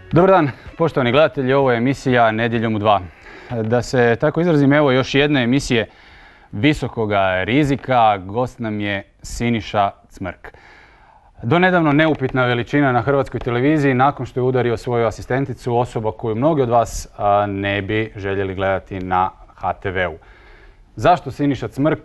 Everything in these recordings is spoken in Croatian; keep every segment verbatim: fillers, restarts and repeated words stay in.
Dobar dan, poštovani gledatelji, ovo je emisija Nedjeljom u dva. Da se tako izrazim, evo još jedne emisije visokoga rizika, gost nam je Siniša Cmrk. Donedavno neupitna veličina na hrvatskoj televiziji nakon što je udario svoju asistenticu, osoba koju mnogi od vas ne bi željeli gledati na ha te veu. Zašto Siniša Cmrk?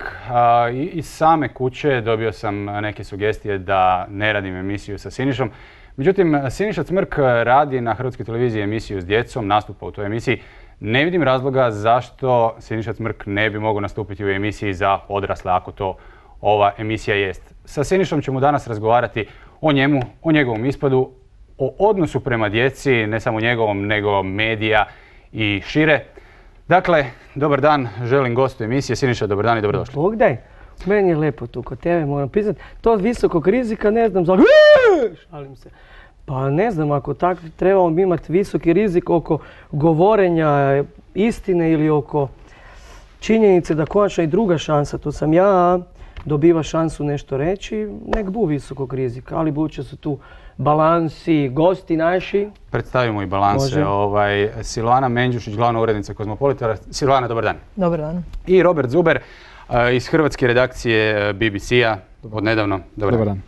Iz same kuće dobio sam neke sugestije da ne radim emisiju sa Sinišom. Međutim, Siniša Cmrk radi na hrvatskoj televiziji emisiju s djecom, nastupa u toj emisiji. Ne vidim razloga zašto Siniša Cmrk ne bi mogao nastupiti u emisiji za odrasle, ako to ova emisija jest. Sa Sinišom ćemo danas razgovarati o njemu, o njegovom ispadu, o odnosu prema djeci, ne samo njegovom, nego medija i šire. Dakle, dobar dan, želim gostu emisije. Siniša, dobar dan i dobrodošli. Bog daj, meni je lepo tu kod tebe, moram priznati. To od visokog rizika ne znam za... Šalim se. Pa ne znam, ako tako trebamo bi imati visoki rizik oko govorenja istine ili oko činjenice da konačno i druga šansa, to sam ja, dobiva šansu nešto reći, nek bu visokog rizika, ali budući su tu balansi, gosti naši. Predstavimo i balanse. Ovaj, Silvana Menđušić, glavna urednica Kozmopolitara. Silvana, dobar dan. Dobar dan. I Robert Zuber iz hrvatske redakcije be be ce-a od nedavno. Dobar, dobar dan.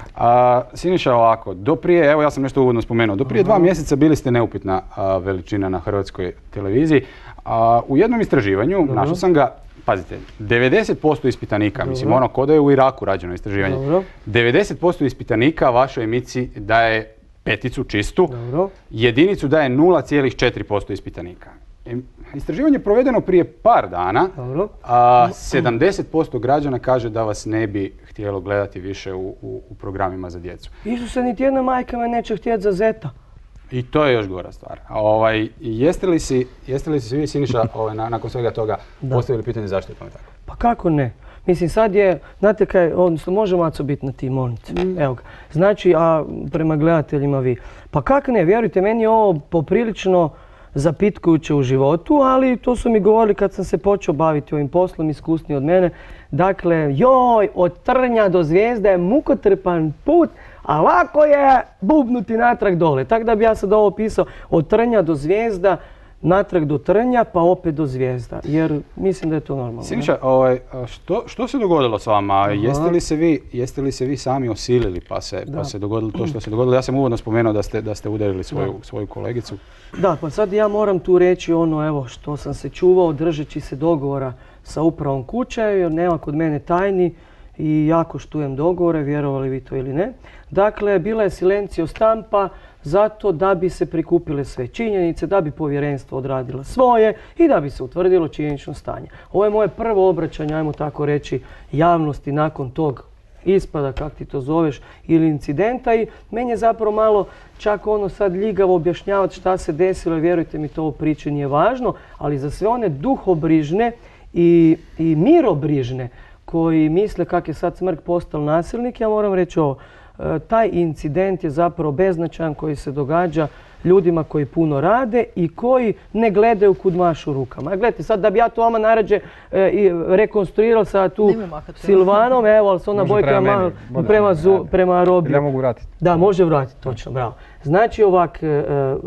A, Siniša, ovako, do prije, evo ja sam nešto uvodno spomenuo, do prije dva mjeseca bili ste neupitna a, veličina na hrvatskoj televiziji. A, u jednom istraživanju, Dobro. našao sam ga, pazite, devedeset posto ispitanika, Dobro. mislim ono ko da je u Iraku rađeno istraživanje, Dobro. devedeset posto ispitanika vašoj emisiji daje peticu čistu, Dobro. jedinicu daje nula zarez četiri posto ispitanika. Istraživanje je provedeno prije par dana, Dobro. a sedamdeset posto građana kaže da vas ne bi htjelo gledati više u, u, u programima za djecu. Isuse, niti jedna majka me neće htjeti za zeta. I to je još gora stvar. Ovaj, jeste li si, jeste li si vi, Siniša, ovaj, na, nakon svega toga da. postavili pitanje zašto je tome tako? Pa kako ne? Mislim, sad je, znate kaj, odnosno može Maco biti na tim molnici. Mm. Evo ga. Znači, a prema gledateljima vi. Pa kako ne, vjerujte, meni je ovo poprilično zapitkujuće u životu, ali to su mi govorili kad sam se počeo baviti ovim poslom, iskusniji od mene. Dakle, joj, od trnja do zvijezde je mukotrpan put, a lako je bubnuti natrag dole. Tako da bi ja sad ovo pisao od trnja do zvijezda, natrag do trnja, pa opet do zvijezda. Jer mislim da je to normalno. Siniša, ovaj, što, što se dogodilo s vama? Jeste li se, vi, jeste li se vi sami osilili pa se, pa se dogodilo to što se dogodilo? Ja sam uvodno spomenuo da ste, da ste udarili svoju, svoju kolegicu. Da, pa sad ja moram tu reći ono evo što sam se čuvao držeći se dogovora sa upravom kuće, jer nema kod mene tajni i jako štujem dogovore, vjerovali vi to ili ne. Dakle, bila je silencio stampa zato da bi se prikupile sve činjenice, da bi povjerenstvo odradilo svoje i da bi se utvrdilo činjenično stanje. Ovo je moje prvo obraćanje, ajmo tako reći, javnosti nakon tog ispada, kak ti to zoveš, ili incidenta i meni je zapravo malo čak ono sad ljigavo objašnjavati šta se desilo, vjerujte mi to u priči nije važno, ali za sve one duhobrižne i, i mirobrižne koji misle kak je sad Cmrk postao nasilnik, ja moram reći ovo. Taj incident je zapravo beznačajan koji se događa ljudima koji puno rade i koji ne gledaju kud mašu rukama. Gledajte, sad da bi ja to vama naređe e, i rekonstruirao sa tu Silvanom, evo, ali se ona boji prema, prema, zu, prema Robiju. Ja mogu vratiti. Da, može vratiti, točno, bravo. Znači ovak, e, e,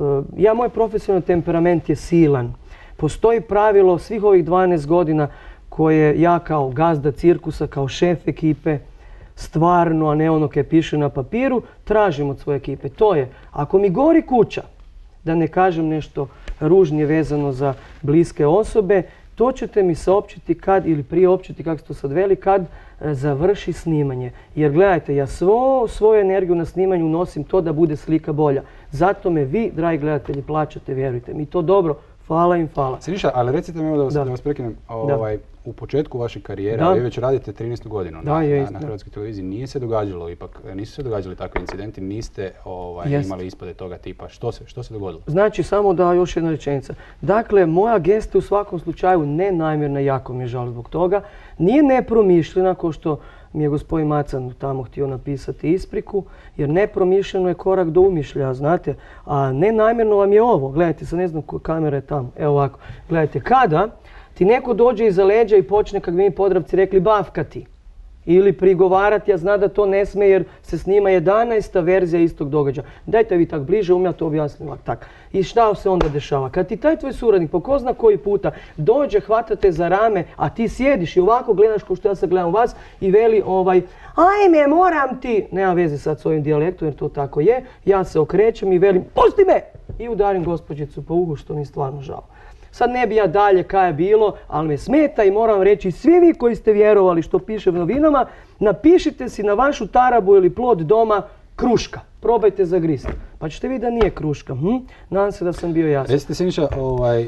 ja moj profesionalni temperament je silan. Postoji pravilo svih ovih dvanaest godina koje ja kao gazda cirkusa, kao šef ekipe, stvarno, a ne ono kaj piše na papiru, tražim od svoje ekipe. To je, ako mi gori kuća, da ne kažem nešto ružnije vezano za bliske osobe, to ćete mi saopćiti kad, ili priopćiti, kako se to sad veli, kad e, završi snimanje. Jer gledajte, ja svo, svoju energiju na snimanju nosim to da bude slika bolja. Zato me vi, dragi gledatelji, plaćate, vjerujte mi. To dobro, hvala im, hvala. Siniša, ali recite mi da vas, da. Da vas prekinem, ovaj, u početku vaše karijere, vi već radite trinaestu godinu da, na, jest, na, na hrvatskoj televiziji, nije se događalo ipak, nisu se događali takvi incidenti, niste ovaj, imali ispade toga tipa. Što se, što se dogodilo? Znači, samo da još jedna rečenica. Dakle, moja gesta u svakom slučaju nenamjerna, jako mi je žal zbog toga. Nije nepromišljena, kao što mi je gospodin Macan tamo htio napisati ispriku, jer nepromišljeno je korak do umišljaja, znate. A nenamjerno vam je ovo. Gledajte, sad ne znam koja kamera je tamo. Evo ovako. Gledajte, kada ti neko dođe iza leđa i počne, kako bi mi Podravci rekli, bavkati. ili prigovarati, ja zna da to ne smije jer se snima jedanaesta verzija istog događaja. Dajte vi tak bliže, um ja to objasnim ovak tak. I šta se onda dešava? Kad ti taj tvoj suradnik po ko zna koji puta dođe, hvata te za rame, a ti sjediš i ovako gledaš kao što ja sad gledam vas i veli ovaj ajme, moram ti, nema veze sad s ovim dijalektom jer to tako je, ja se okrećem i velim pusti me! I udarim gospođicu po uhu što mi je stvarno žao. Sad ne bi ja dalje kaj je bilo, ali me smeta i moram reći svi vi koji ste vjerovali što piše u novinama, napišite si na vašu tarabu ili plod doma kruška. Probajte zagristi. Pa ćete vidjeti da nije kruška. Hm? Nadam se da sam bio jasan. Recite Siniša, ovaj,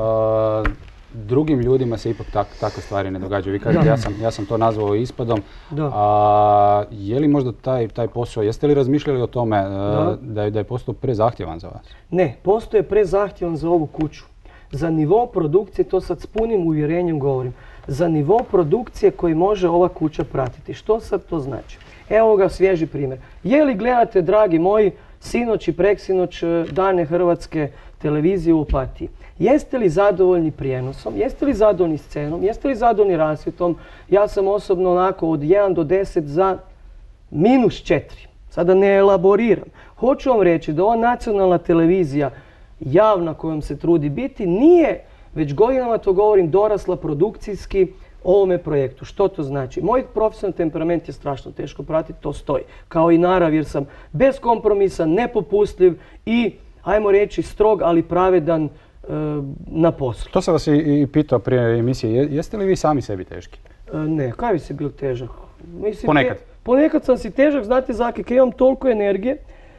a, drugim ljudima se ipak tak, takve stvari ne događaju. Vi kažete, ja sam, ja sam to nazvao ispadom. Da. A, je li možda taj, taj posao, jeste li razmišljali o tome a, da, je, da je postao prezahtjevan za vas? Ne, postoje prezahtjevan za ovu kuću. Za nivo produkcije, to sad s punim uvjerenjem govorim, za nivo produkcije koji može ova kuća pratiti. Što sad to znači? Evo ga svježi primjer. Je li gledate, dragi moji, sinoć i preksinoć dane Hrvatske televizije u Opatiji? Jeste li zadovoljni prijenosom? Jeste li zadovoljni scenom? Jeste li zadovoljni rasvjetom? Ja sam osobno onako od jedan do deset za minus četiri. Sada ne elaboriram. Hoću vam reći da ova nacionalna televizija javna kojom se trudi biti, nije, već godinama to govorim, dorasla produkcijski ovome projektu. Što to znači? Moj profesionalni temperament je strašno teško pratiti, to stoji. Kao i narav jer sam bez kompromisa, nepopustljiv i, ajmo reći, strog, ali pravedan e, na poslu. To sam vas i, i pitao prije emisije. Jeste li vi sami sebi teški? E, ne, kaj bi si bil težak? Mislim, ponekad? Ne, ponekad sam si težak, znate Zaki, kad imam toliko energije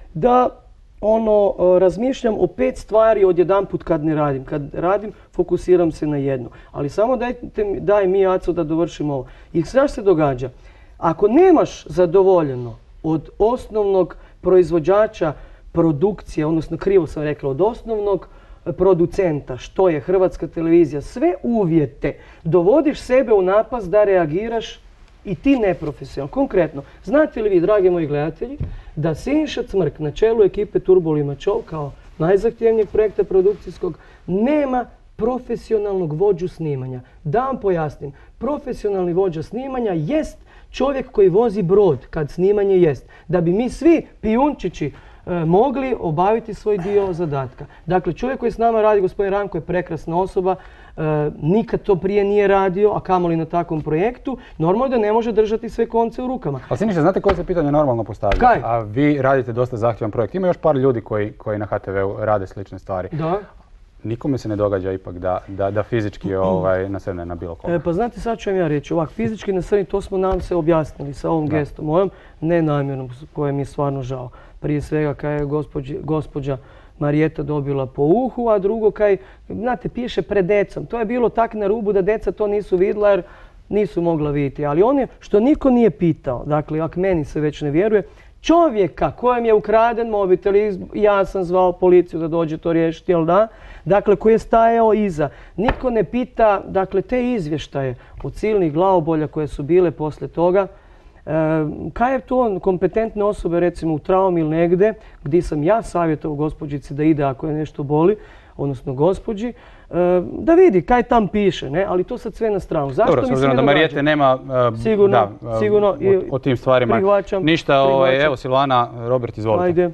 da ono, razmišljam o pet stvari odjedanput kad ne radim. Kad radim, fokusiram se na jednu. Ali samo dajte, daj mi, Aco, da dovršim ovo. I šta se događa? Ako nemaš zadovoljeno od osnovnog proizvođača produkcije, odnosno krivo sam rekla, od osnovnog producenta, što je Hrvatska televizija, sve uvjete, dovodiš sebe u napast da reagiraš i ti neprofesionalno. Konkretno, znate li vi, dragi moji gledatelji, da Siniša Cmrk na čelu ekipe Turbo Limačov kao najzahtjevnijeg projekta produkcijskog nema profesionalnog vođu snimanja. Da vam pojasnim, profesionalni vođa snimanja jest čovjek koji vozi brod kad snimanje jest. Da bi mi svi pijunčići e, mogli obaviti svoj dio zadatka. Dakle, čovjek koji s nama radi, gospodin Ranko, je prekrasna osoba, e, nikad to prije nije radio, a kamoli na takvom projektu, normalno da ne može držati sve konce u rukama. Ali Siniša, znate koje se pitanje normalno postavlja? Kaj? A vi radite dosta zahtjevan projekt. Ima još par ljudi koji, koji na ha te veu rade slične stvari. Da. Nikome se ne događa ipak da, da, da fizički ovaj, nasrne na bilo koga. E, pa znate, sad ću vam ja reći, ovak, fizički nasrni, to smo nam se objasnili sa ovom da. gestom mojom, nenamjernom, koje mi je stvarno žao. Prije svega, kaj je gospođa, gospođa Marijeta dobila po uhu, a drugo, kaj, znate, piše pred decom. To je bilo tak na rubu da deca to nisu vidjela jer nisu mogla vidjeti. Ali on je, što niko nije pitao, dakle, ako meni se već ne vjeruje, čovjeka kojem je ukraden mobitel, ja sam zvao policiju da dođe to riješiti, jel da? Dakle, koji je stajao iza. Niko ne pita, dakle, te izvještaje od silnih glavobolja koje su bile poslije toga. E, kaj je to kompetentne osobe, recimo u traumi ili negdje, gdje sam ja savjetovao gospođici da ide ako je nešto boli, odnosno gospođi, e, da vidi kaj tam piše, ne? Ali to sad sve na stranu. Zašto Dobro, s obzirom da Marijete nema uh, sigurno, da, sigurno, o, o tim stvarima prihvaćam, ništa. Ovaj, evo Silvana, Robert, izvolite. Ajde.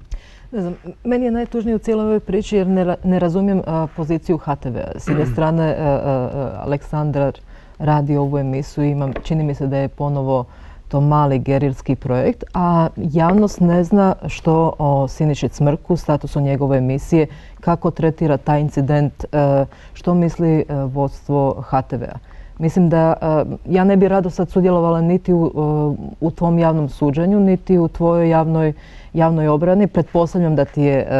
Ne znam, meni je najtužnije u cijeloj ovoj priči jer ne, ne razumijem a, poziciju ha te vea. S jedne strane, a, a, Aleksandar radi ovu emisiju i imam, čini mi se da je ponovo to mali gerilski projekt, a javnost ne zna što o Siniši Cmrku, statusu njegove emisije, kako tretira taj incident, a, što misli a, vodstvo ha te vea. Mislim da a, ja ne bi rado sad sudjelovala niti u, a, u tvom javnom suđenju, niti u tvojoj javnoj javnoj obrani. Pretpostavljam da ti je,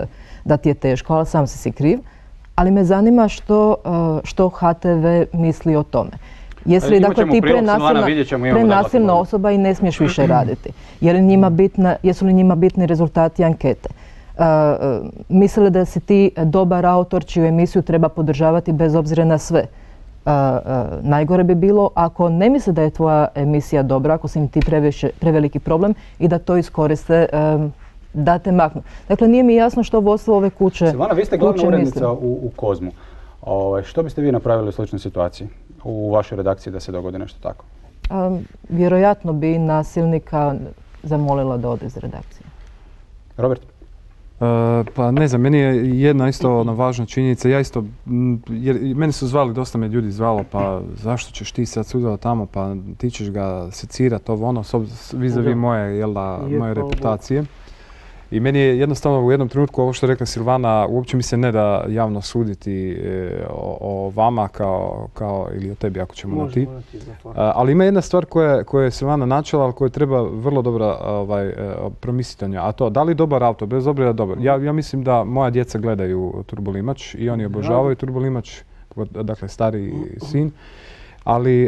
da ti je teško, ali sam si si kriv. Ali me zanima što, što ha te ve misli o tome. Jesi li dakle ti prenasilna, prenasilna osoba i ne smiješ više raditi? Je li njima bitna, jesu li njima bitni rezultati ankete? Uh, misle li da si ti dobar autor čiju emisiju treba podržavati bez obzira na sve? Uh, uh, najgore bi bilo ako ne misle da je tvoja emisija dobra, ako si im ti previše, preveliki problem i da to iskoriste, um, da te maknu. Dakle, nije mi jasno što vodstvo ove kuće Silvana, vi ste glavna urednica u, u Kozmu. O, što biste vi napravili u sličnoj situaciji u vašoj redakciji da se dogodi nešto tako? Vjerojatno bi nasilnika zamolila da ode iz redakcije. Robert? Pa ne znam, meni je jedna isto ona važna činjenica. Ja isto, jer mene su zvali, dosta me ljudi zvalo, pa zašto ćeš ti sad sudjelovati tamo, pa ti ćeš ga secirati, ovo ono, vis-a-vis moje, jel da, moje reputacije. I meni je jednostavno u jednom trenutku, ovo što je rekla Silvana, uopće mi se ne da javno suditi o, o vama kao, kao, ili o tebi ako ćemo na ti. Ali ima jedna stvar koja, koja je Silvana načela, ali koju treba vrlo dobro ovaj, promisliti o njoj. A to, da li dobar auto, bez obzira dobar. Ja, ja mislim da moja djeca gledaju Turbolimač i oni obožavaju Turbolimač, dakle stari sin. Ali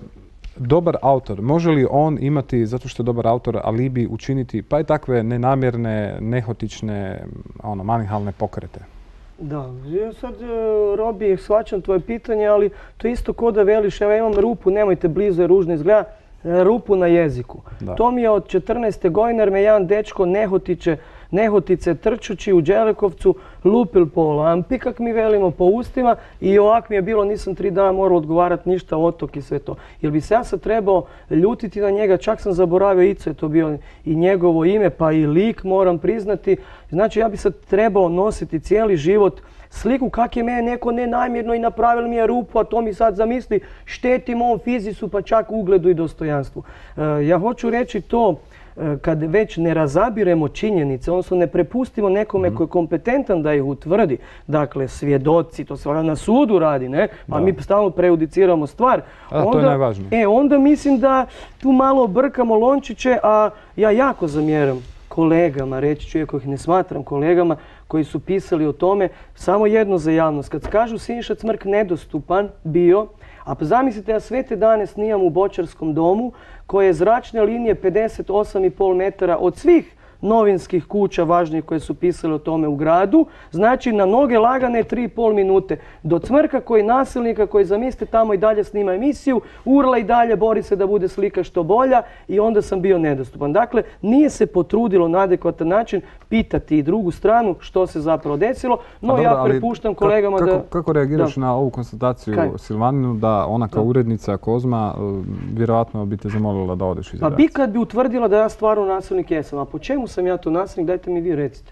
dobar autor, može li on imati, zato što je dobar autor, alibi učiniti pa i takve nenamjerne, nehotične, ono, manihalne pokrete? Da, ja sad, Robi, shvaćam tvoje pitanje, ali to je isto ko da veliš, evo imam rupu, nemojte blizu, je ružno izgleda, rupu na jeziku. Da. To mi je od četrnaeste godine, jer me jedan dečko nehotiče, nehotice trčući u Đelekovcu lupil po lampi, kak mi velimo, po ustima i ovak mi je bilo, nisam tri dana morao odgovarati ništa, otok i sve to. Jer bi se ja sad trebao ljutiti na njega, čak sam zaboravio Ico je to bio i njegovo ime, pa i lik moram priznati. Znači ja bi sad trebao nositi cijeli život sliku kak je mene neko nenamjerno i napravili mi je rupu, a to mi sad zamisli šteti mom fizisu pa čak ugledu i dostojanstvu. Ja hoću reći to, kad već ne razabiremo činjenice, odnosno ne prepustimo nekome koji je kompetentan da ih utvrdi, dakle svjedoci, to se na sudu radi, ne? Pa mi stalno prejudiciramo stvar. A, to je najvažnije. E, onda mislim da tu malo brkamo lončiće, a ja jako zamjeram kolegama, reći ću, iako ih ne smatram kolegama, koji su pisali o tome, samo jedno za javnost. Kad kažu Siniša Cmrk nedostupan bio, a zamislite, ja sve te dane snimam u Bočarskom domu, koje je zračne linije pedeset osam i pol metara od svih novinskih kuća važnijih koje su pisale o tome u gradu. Znači na noge lagane tri i pol minute. Do Cmrka koji nasilnika koji zamislite tamo i dalje snima emisiju, urla i dalje bori se da bude slika što bolja i onda sam bio nedostupan. Dakle, nije se potrudilo na adekvatan način pitati i drugu stranu što se zapravo desilo, no dobro, ja prepuštam kolegama kako, da... Kako reagiraš da. na ovu konstataciju Kaj? Silvaninu da ona kao da. urednica Kozma vjerojatno bi te zamolila da odeš iz redakcije? Pa bi kad bi utvrdila da ja stvarno nasilnik jesam, a po čemu sam ja to nasilnik, dajte mi vi recite.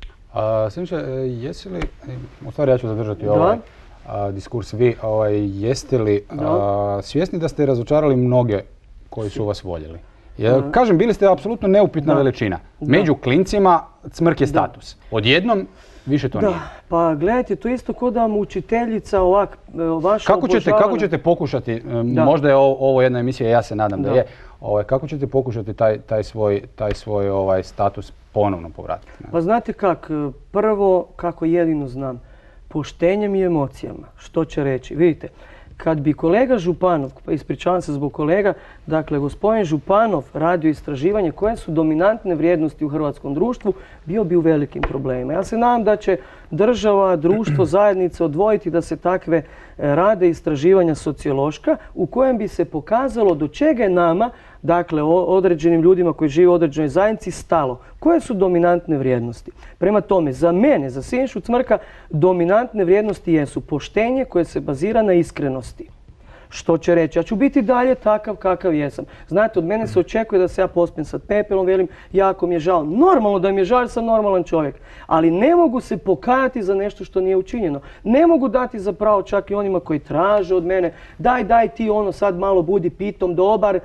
Siniša, jesi li, u stvari ja ću zadržati ovaj a, diskurs, vi ovaj, jeste li a, svjesni da ste razočarali mnoge koji su vas voljeli? Ja, kažem, bili ste apsolutno neupitna da. veličina. Da. Među klincima Cmrk je status. Odjednom više to da. nije. Pa gledajte, to isto kod da vam učiteljica ovak, vaša kako ćete, obožavana... Kako ćete pokušati, da. možda je ovo, ovo jedna emisija, ja se nadam da, da je, ovaj, kako ćete pokušati taj, taj svoj, taj svoj ovaj, status ponovno povratiti? Pa znate kak, prvo, kako jedino znam, poštenjem i emocijama. Što će reći? Vidite, kad bi kolega Županov, pa ispričavam se zbog kolega, dakle gospodin Županov radio istraživanje koje su dominantne vrijednosti u hrvatskom društvu, bio bi u velikim problemima. Ja se nadam da će država, društvo, zajednica odvojiti da se takve rade istraživanja sociološka u kojem bi se pokazalo do čega je nama, dakle određenim ljudima koji žive u određenoj zajednici, stalo. Koje su dominantne vrijednosti? Prema tome, za mene, za Sinišu Cmrka, dominantne vrijednosti jesu poštenje koje se bazira na iskrenosti. Što će reći? Ja ću biti dalje takav kakav jesam. Znate, od mene se očekuje da se ja pospijem sad pepelom, velim, jako mi je žao. Normalno da mi je žao jer sam normalan čovjek. Ali ne mogu se pokajati za nešto što nije učinjeno. Ne mogu dati za pravo čak i onima koji traže od mene. Daj, daj ti ono sad malo budi pitom dobar,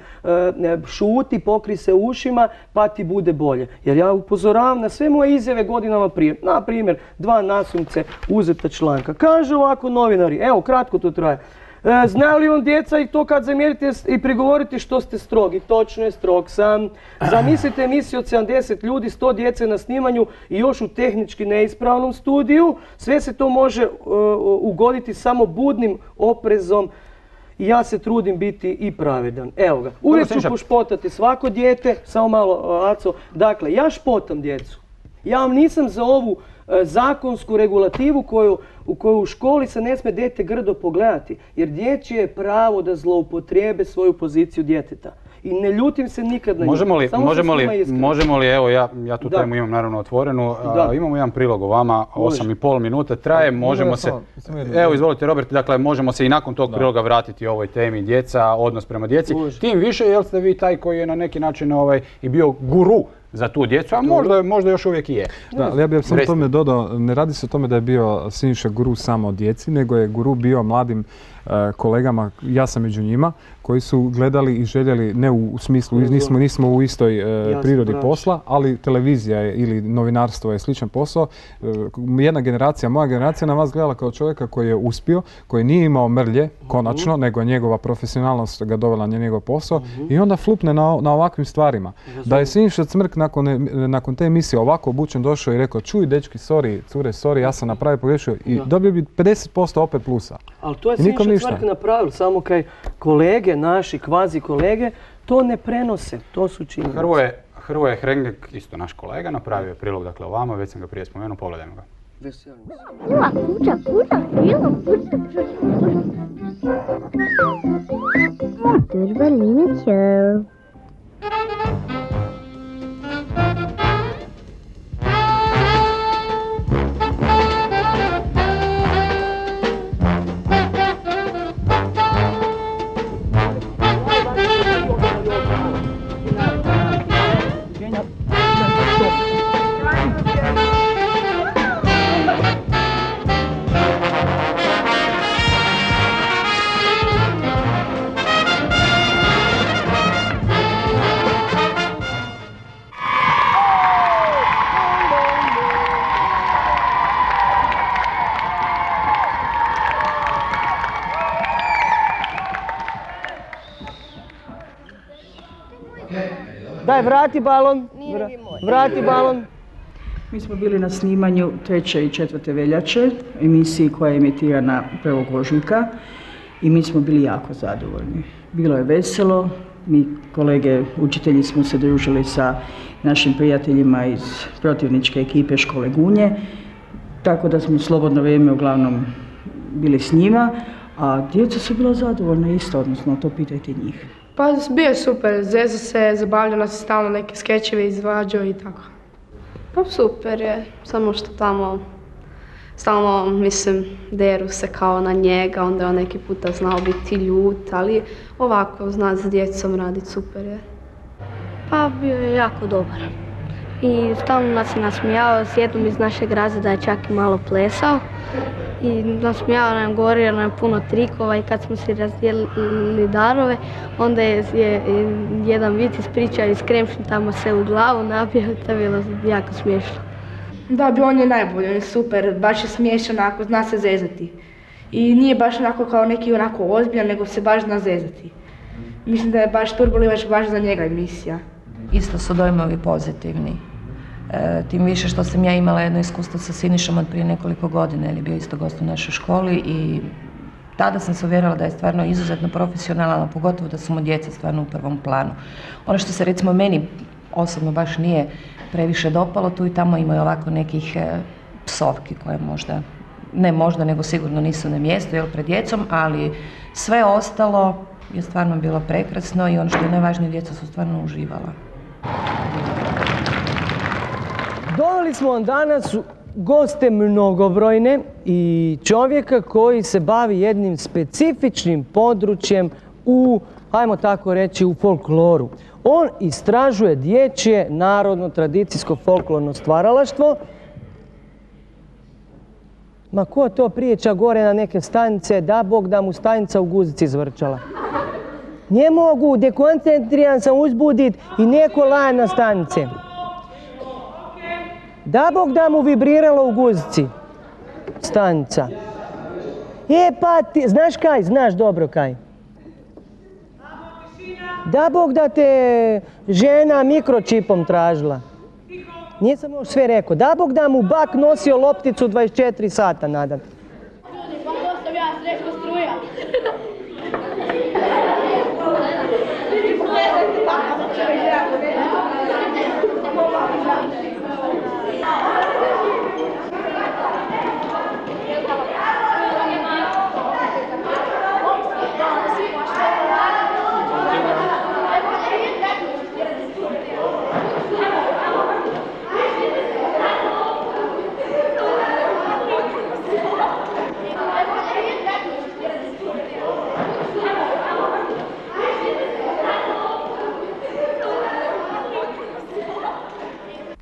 šuti, pokri se ušima pa ti bude bolje. Jer ja upozoravam na sve moje izjave godinama prije. Na primjer, dva nasumce uzeta članka. Kaže ovako novinari, evo kratko to traje. Znaju li on djeca i to kad zamjerite i prigovorite što ste strogi? Točno je, strog sam. Zamislite emisiju od sedamdeset ljudi, sto djece na snimanju i još u tehnički neispravnom studiju. Sve se to može uh, ugoditi samo budnim oprezom. I ja se trudim biti i pravedan. Evo ga. Uvijek ću pošpotati svako dijete. Samo malo, Aco. Dakle, ja špotam djecu. Ja vam nisam za ovu zakonsku regulativu koju, u koju u školi se ne smije dijete grdo pogledati. Jer dječje je pravo da zloupotrijebe svoju poziciju djeteta. i ne ljutim se nikad na njih. Možemo li, Samo možemo sam s njima li, iskren. možemo li, evo ja, ja tu Da. temu imam naravno otvorenu, Da. a, imamo jedan prilog o vama, osam i pol minuta traje, možemo se, samo- samo jedno- evo izvolite Robert, dakle možemo se i nakon tog Da. priloga vratiti ovoj temi djeca, odnos prema djeci, Može. tim više jer ste vi taj koji je na neki način ovaj, i bio guru za tu djecu, a možda, možda još uvijek i je. Da, ali ja bih samo Recite. tome dodao, ne radi se o tome da je bio Siniša guru samo o djeci, nego je guru bio mladim e, kolegama, ja sam među njima, koji su gledali i željeli, ne u, u smislu, nismo, nismo u istoj e, Jasno, prirodi brać. posla, ali televizija je, ili novinarstvo je sličan posao. E, jedna generacija, moja generacija na vas gledala kao čovjeka koji je uspio, koji nije imao mrlje, konačno, nego je njegova profesionalnost ga dovela na njegov posao i onda flupne na, na ovakvim stvarima. Da je Siniša Cmrk nakon, nakon te emisije ovako obučen došao i rekao čuj dečki, sorry, cure, sorry, ja sam napravio pogrešio i Da. dobio bi pedeset posto opet plusa. Ali to je I nikom Siniša ništa. Cmrk napravil, samo kaj kolege, naši kvazi kolege, to ne prenose, to su činjenice. Hrvoje, Hrvoje Hrengek, isto naš kolega, napravio je prilog dakle o vama, već sam ga prije spomenuo, pogledajmo ga. Veselim se. Krila kuća, kuća, krila kuća, kuća. Motor Balinićev. Daj, vrati balon. Vra- Vrati balon. Mi smo bili na snimanju treće i četvrte veljače, emisiji koja je emitirana prvog ožujka i mi smo bili jako zadovoljni. Bilo je veselo, mi kolege učitelji smo se družili sa našim prijateljima iz protivničke ekipe škole Gunje, tako da smo slobodno vrijeme uglavnom bili s njima, a djeca su bila zadovoljna isto, odnosno to pitajte njih. Pa bio je super, zezo se, zabavljala se stalno neke skečeve izvađao i tako. Pa super je, samo što tamo stalno, mislim, deru se kao na njega, onda je on neki puta znao biti ljut, ali ovako zna s djecom raditi, super je. Pa bio je jako dobar. I stalno nas je nasmijao, s jednom iz našeg razreda je čak i malo plesao. I nasmijao nam, govorio nam puno trikova i kad smo si razdijelili darove, onda je, je jedan vid ispričao iz kremšnje tamo se u glavu nabio, to je bilo jako smiješno. Da, bio on je najbolji, on je super, baš je smiješan, onako, zna se zezati. I nije baš onako kao neki onako ozbiljan, nego se baš zna zezati. Mislim da je baš Turbolivač baš za njega emisija. Isto su dojmovi pozitivni. E, tim više što sam ja imala jedno iskustvo sa Sinišom od prije nekoliko godina, jer je bio isto gost u našoj školi i tada sam se uvjerila da je stvarno izuzetno profesionalan, a pogotovo da su mu djeca stvarno u prvom planu. Ono što se recimo meni osobno baš nije previše dopalo, tu i tamo ima i ovako nekih e, psovki koje možda, ne možda, nego sigurno nisu na mjestu, jel, pred djecom, ali sve ostalo je stvarno bilo prekrasno i ono što je najvažnije, djeca su stvarno uživala. Doveli smo vam danas goste mnogobrojne i čovjeka koji se bavi jednim specifičnim područjem u, ajmo tako reći, u folkloru. On istražuje dječje narodno tradicijsko folklorno stvaralaštvo. Ma ko to priča gore na neke stanice, da Bog da mu stanica u guzici zvrčala. Ne mogu, dekoncentriran sam uzbudit i neko laje na stanice. Da Bog da mu vibriralo u guzici stanica. E pa ti, znaš kaj, znaš dobro kaj. Da Bog da te žena mikročipom tražila. Nisam još sve rekao. Da Bog da mu bak nosio lopticu dvadeset četiri sata, nadam. Ljudi, pa ko sam ja, Srećko Struja.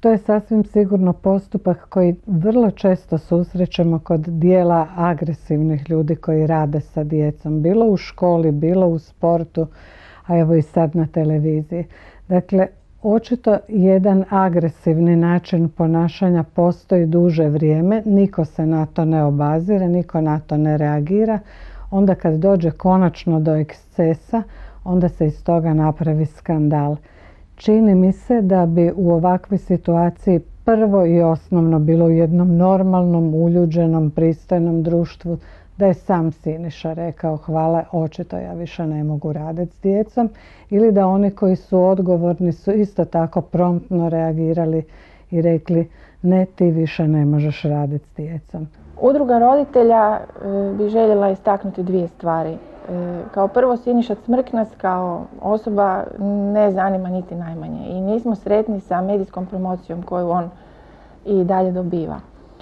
to je sasvim sigurno postupak koji vrlo često susrećemo kod dijela agresivnih ljudi koji rade sa djecom, bilo u školi, bilo u sportu, a evo i sad na televiziji. Dakle, očito jedan agresivni način ponašanja postoji duže vrijeme, niko se na to ne obazire, niko na to ne reagira. Onda kad dođe konačno do ekscesa, onda se iz toga napravi skandal. Čini mi se da bi u ovakvoj situaciji prvo i osnovno bilo u jednom normalnom, uljuđenom, pristojnom društvu da je sam Siniša rekao hvala, očito ja više ne mogu raditi s djecom, ili da oni koji su odgovorni su isto tako promptno reagirali i rekli ne, ti više ne možeš raditi s djecom. Udruga roditelja bi željela istaknuti dvije stvari. Kao prvo, Siniša Cmrk nas kao osoba ne zanima niti najmanje i nismo sretni sa medijskom promocijom koju on i dalje dobiva.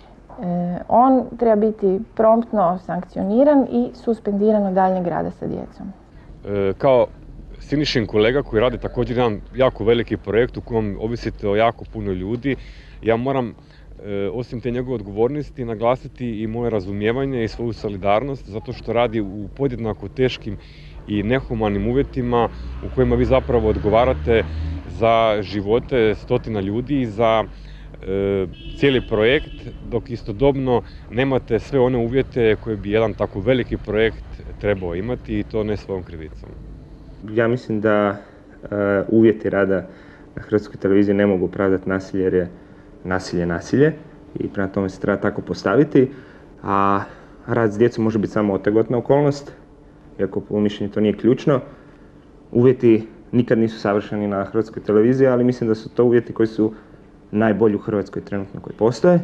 On treba biti promptno sankcioniran i suspendiran od daljnjeg rada sa djecom. Kao Sinišin kolega koji radi također jedan jako veliki projekt u kojem ovisite o jako puno ljudi, ja moram osim te njegove odgovornosti naglasiti i moje razumijevanje i svoju solidarnost zato što radi u podjednako teškim i nehumanim uvjetima u kojima vi zapravo odgovarate za živote stotina ljudi i za e, cijeli projekt, dok istodobno nemate sve one uvjete koje bi jedan tako veliki projekt trebao imati i to ne svojom krivicom. Ja mislim da e, uvjeti rada na Hrvatskoj televiziji ne mogu opravdati nasilje jer je nasilje nasilje i prema tome se treba tako postaviti, a rad s djecom može biti samo otegotna okolnost, iako po mišljenju to nije ključno. Uvjeti nikad nisu savršeni na Hrvatskoj televiziji, ali mislim da su to uvjeti koji su najbolji u Hrvatskoj trenutno koji postoje.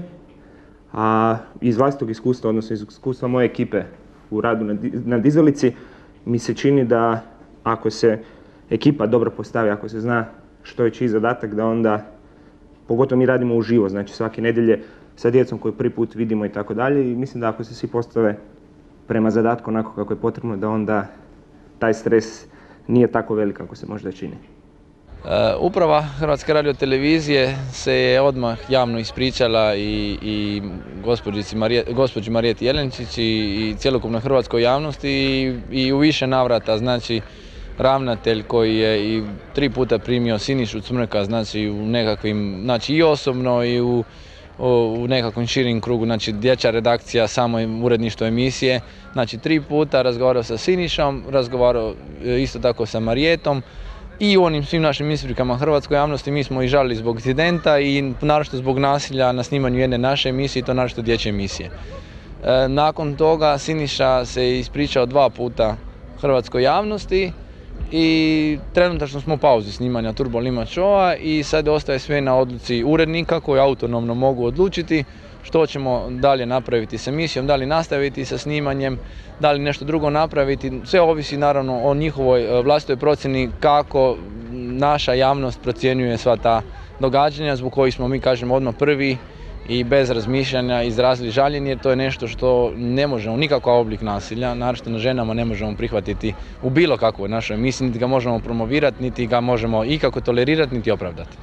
A iz vlastitog iskustva, odnosno iz iskustva moje ekipe u radu na, na dizalici, mi se čini da ako se ekipa dobro postavi, ako se zna što je čiji zadatak, da onda pogotovo mi radimo uživo, znači svake nedjelje sa djecom koju prvi put vidimo i tako dalje i mislim da ako se svi postave prema zadatku onako kako je potrebno, da onda taj stres nije tako velik kako se možda čini. Uprava Hrvatske radiotelevizije se je odmah javno ispričala i, i gospođi Marijeti Jelenčić i, i cjelokupnoj hrvatskoj javnosti i, i u više navrata, znači ravnatelj koji je i tri puta primio Sinišu Cmrka, znači u nekakvim, znači i osobno i u, u nekakvom širim krugu, znači dječja redakcija, samo uredništvo emisije, znači tri puta razgovarao sa Sinišom, razgovarao isto tako sa Marijetom i u onim svim našim isprikama hrvatskoj javnosti mi smo i žalili zbog incidenta i naročito zbog nasilja na snimanju jedne naše emisije i to naročito dječje emisije. E, nakon toga Siniša se ispričao dva puta hrvatskoj javnosti i trenutačno smo u pauzi snimanja Turbo Lima Showa i sad ostaje sve na odluci urednika koji autonomno mogu odlučiti što ćemo dalje napraviti s emisijom, da li nastaviti sa snimanjem, da li nešto drugo napraviti. Sve ovisi naravno o njihovoj vlastitoj procjeni kako naša javnost procjenjuje sva ta događanja zbog kojih smo mi, kažemo, odmah prvi i bez razmišljanja izrazili žaljenje jer to je nešto što ne možemo, nikakav oblik nasilja, naročito na ženama ne možemo prihvatiti u bilo kakvoj našoj emisiji, niti ga možemo promovirati, niti ga možemo ikako tolerirati, niti opravdati.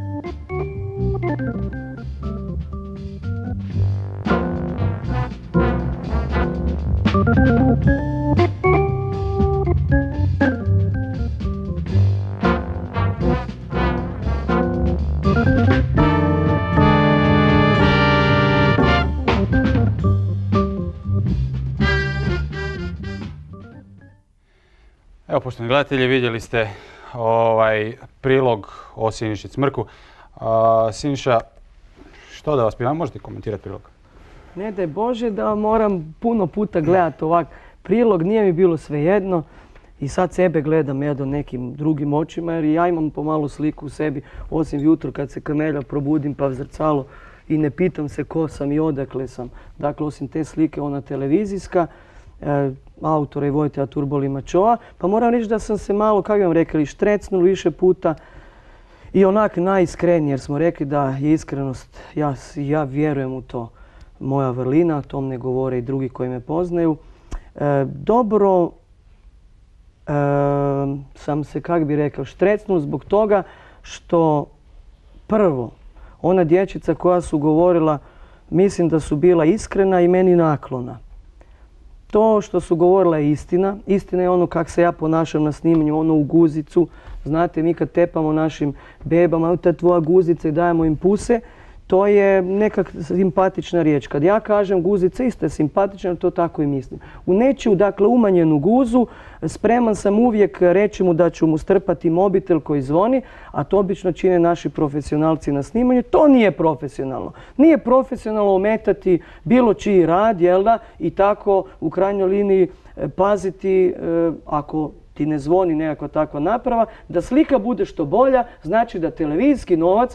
Evo, poštovani gledatelji, vidjeli ste ovaj prilog o Siniši Cmrku. A, Siniša, što da vas pitam, možete komentirati prilog? Ne daj Bože da moram puno puta gledati ovak prilog, nije mi bilo svejedno i sad sebe gledam ja do nekim drugim očima jer ja imam pomalo sliku u sebi, osim jutro kad se kamelja probudim pa v zrcalo i ne pitam se ko sam i odakle sam. Dakle, osim te slike ona televizijska, e, autora i voditelja Turbo Lima Showa, pa moram reći da sam se malo, kako vam rekli, štrecnul više puta i onak najiskrenije jer smo rekli da je iskrenost, ja, ja vjerujem u to, moja vrlina, o tom ne govore i drugi koji me poznaju. E, dobro e, sam se, kak bi rekao, štrecnuo zbog toga što prvo ona dječica koja su govorila, mislim da su bila iskrena i meni naklona. To što su govorila je istina. Istina je ono kako se ja ponašam na snimanju, ono u guzicu. Znate, mi kad tepamo našim bebama, ta tvoja guzica i dajemo im puse, to je neka simpatična riječ. Kad ja kažem guzica, isto je simpatična, to tako i mislim. U nečiju, dakle, umanjenu guzu, spreman sam uvijek reći mu da ću mu strpati mobitel koji zvoni, a to obično čine naši profesionalci na snimanju. To nije profesionalno. Nije profesionalno ometati bilo čiji rad, jel da, i tako u krajnjoj liniji paziti, ako ti ne zvoni nekakva takva naprava, da slika bude što bolja, znači da televizijski novac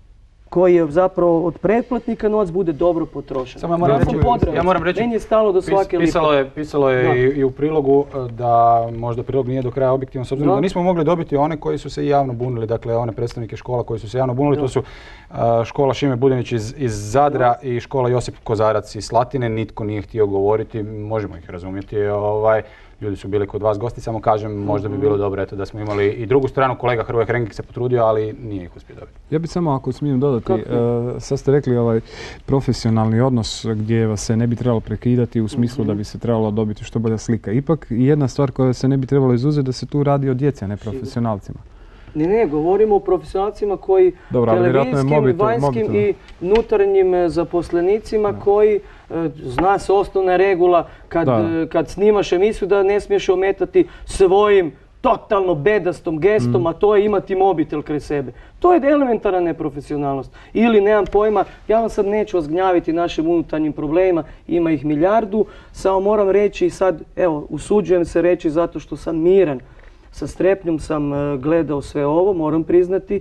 koji je zapravo od pretplatnika novac bude dobro potrošen. Samo ja moram reći, ja moram reći, meni je stalo do svake lipe. Pisalo je, pisalo je i, i u prilogu da možda prilog nije do kraja objektivan, s obzirom da. da nismo mogli dobiti one koji su se javno bunili, dakle one predstavnike škola koji su se javno bunili, da. to su uh, škola Šime Budinić iz, iz Zadra da. i škola Josip Kozarac iz Slatine, nitko nije htio govoriti, možemo ih razumjeti. Ovaj, ljudi su bili kod vas gosti, samo kažem, možda bi bilo dobro eto, da smo imali i drugu stranu, kolega Hrvoje Hrenkik se potrudio, ali nije ih uspio dobiti. Ja bih samo, ako smijem dodati, uh, sad ste rekli ovaj profesionalni odnos gdje vas se ne bi trebalo prekidati u smislu da bi se trebalo dobiti što bolja slika. Ipak jedna stvar koja se ne bi trebalo izuzeti da se tu radi o djeci, a ne profesionalcima. Ne, ne, govorimo o profesionalcima koji televizijskim, vanjskim i unutarnjim zaposlenicima da. koji, zna se osnovna regula kad, kad snimaš emisiju da ne smiješ ometati svojim totalno bedastom gestom, mm. a to je imati mobitel kraj sebe. To je elementarna neprofesionalnost. Ili, nemam pojma, ja vam sad neću ozgnjaviti našim unutarnjim problemima, ima ih milijardu, samo moram reći sad, evo, usuđujem se reći zato što sam miran. Sa strepnjom sam gledao sve ovo, moram priznati,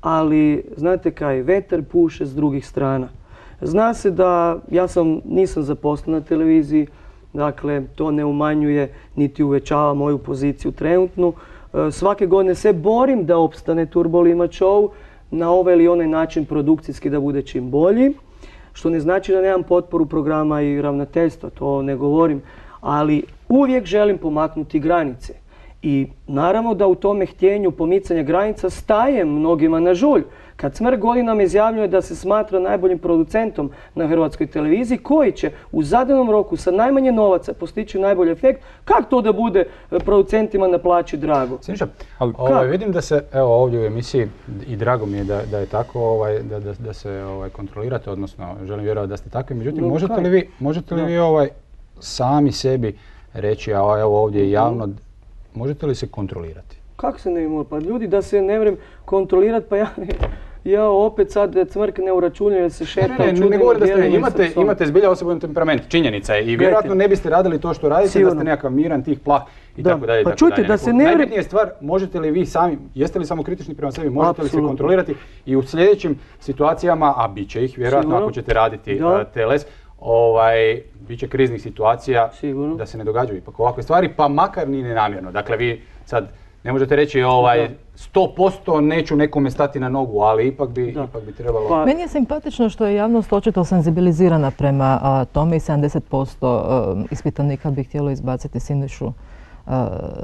ali znate kaj, vetar puše s drugih strana. Zna se da ja sam, nisam zaposlen na televiziji, dakle to ne umanjuje niti uvećava moju poziciju trenutnu. Svake godine se borim da opstane Turbo Lima Show na ovaj ili onaj način produkcijski da bude čim bolji, što ne znači da nemam potporu programa i ravnateljstva, to ne govorim, ali uvijek želim pomaknuti granice. I naravno da u tome htjenju pomicanja granica stajem mnogima na žulj. Kad Smrk godinama izjavljuje da se smatra najboljim producentom na hrvatskoj televiziji, koji će u zadanom roku sa najmanje novaca postići najbolji efekt, kako to da bude producentima na plaći drago? Siniša, ovaj, vidim da se, evo ovdje u emisiji, i drago mi je da, da je tako, ovaj, da, da, da se ovaj, kontrolirate, odnosno želim vjerovati da ste takvi. Međutim, no, možete li vi, možete li vi ovaj, sami sebi reći, a evo ovdje javno, možete li se kontrolirati? Kako se ne može? Pa ljudi da se ne vrem kontrolirati, pa ja, ja opet sad Cmrk ne uračunjuje jer se šeta. Ne, ne, ne, ne govorim da ste, imate, imate zbilja osoban temperament, činjenica je. I vjerojatno ne biste radili to što radite, sigurno. Da ste nekakav miran, tih plah i da. tako dalje. Pa čujte, da se ne vrem... Najbitnija stvar, možete li vi sami, jeste li samo kritični prema sebi, možete Absolutno. li se kontrolirati i u sljedećim situacijama, a bit će ih vjerojatno sigurno. ako ćete raditi uh, teles, ovaj, bit će kriznih situacija sigurno. da se ne događaju ipak ovakve stvari, pa makar ni nenamjerno. Dakle, vi sad ne možete reći ovaj, sto posto neću nekome stati na nogu, ali ipak bi, ipak bi trebalo... Pa, meni je simpatično što je javnost očito senzibilizirana prema a, tome i sedamdeset posto a, ispitanika bi htjelo izbaciti Sinišu a,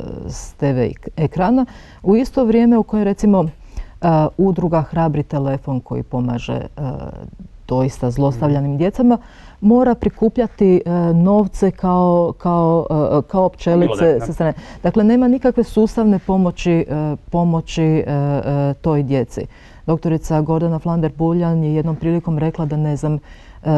s te ve ekrana. U isto vrijeme u kojoj recimo a, udruga Hrabri telefon koji pomaže a, doista zlostavljanim mm. djecama, mora prikupljati e, novce kao, kao, e, kao pčelice sa strane. Dakle, nema nikakve sustavne pomoći, e, pomoći e, e, toj djeci. Doktorica Gordana Flander-Buljan je jednom prilikom rekla da ne znam, e,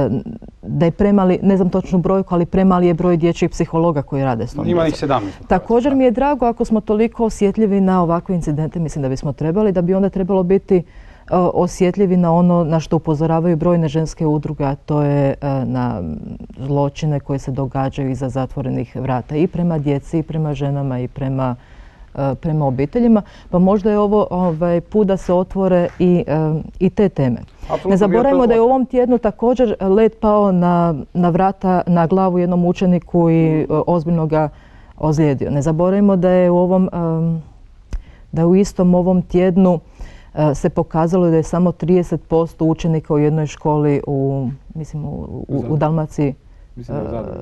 da je premali, ne znam točnu brojku, ali premali je broj dječjih psihologa koji rade s tom Ima ih sedamnaest. Također mi je drago ako smo toliko osjetljivi na ovakve incidente, mislim da bismo trebali, da bi onda trebalo biti osjetljivi na ono na što upozoravaju brojne ženske udruge, a to je na zločine koje se događaju iza zatvorenih vrata i prema djeci, i prema ženama, i prema, prema obiteljima. Pa možda je ovo ovaj, put da se otvore i, i te teme. Absolutno, ne zaboravimo da je u ovom tjednu također led pao na, na vrata, na glavu jednom učeniku i mm. ozbiljno ga ozlijedio. Ne zaboravimo da je u ovom, da je u istom ovom tjednu se pokazalo da je samo trideset posto učenika u jednoj školi u, mislim, u, u, u Dalmaciji mislim, uh,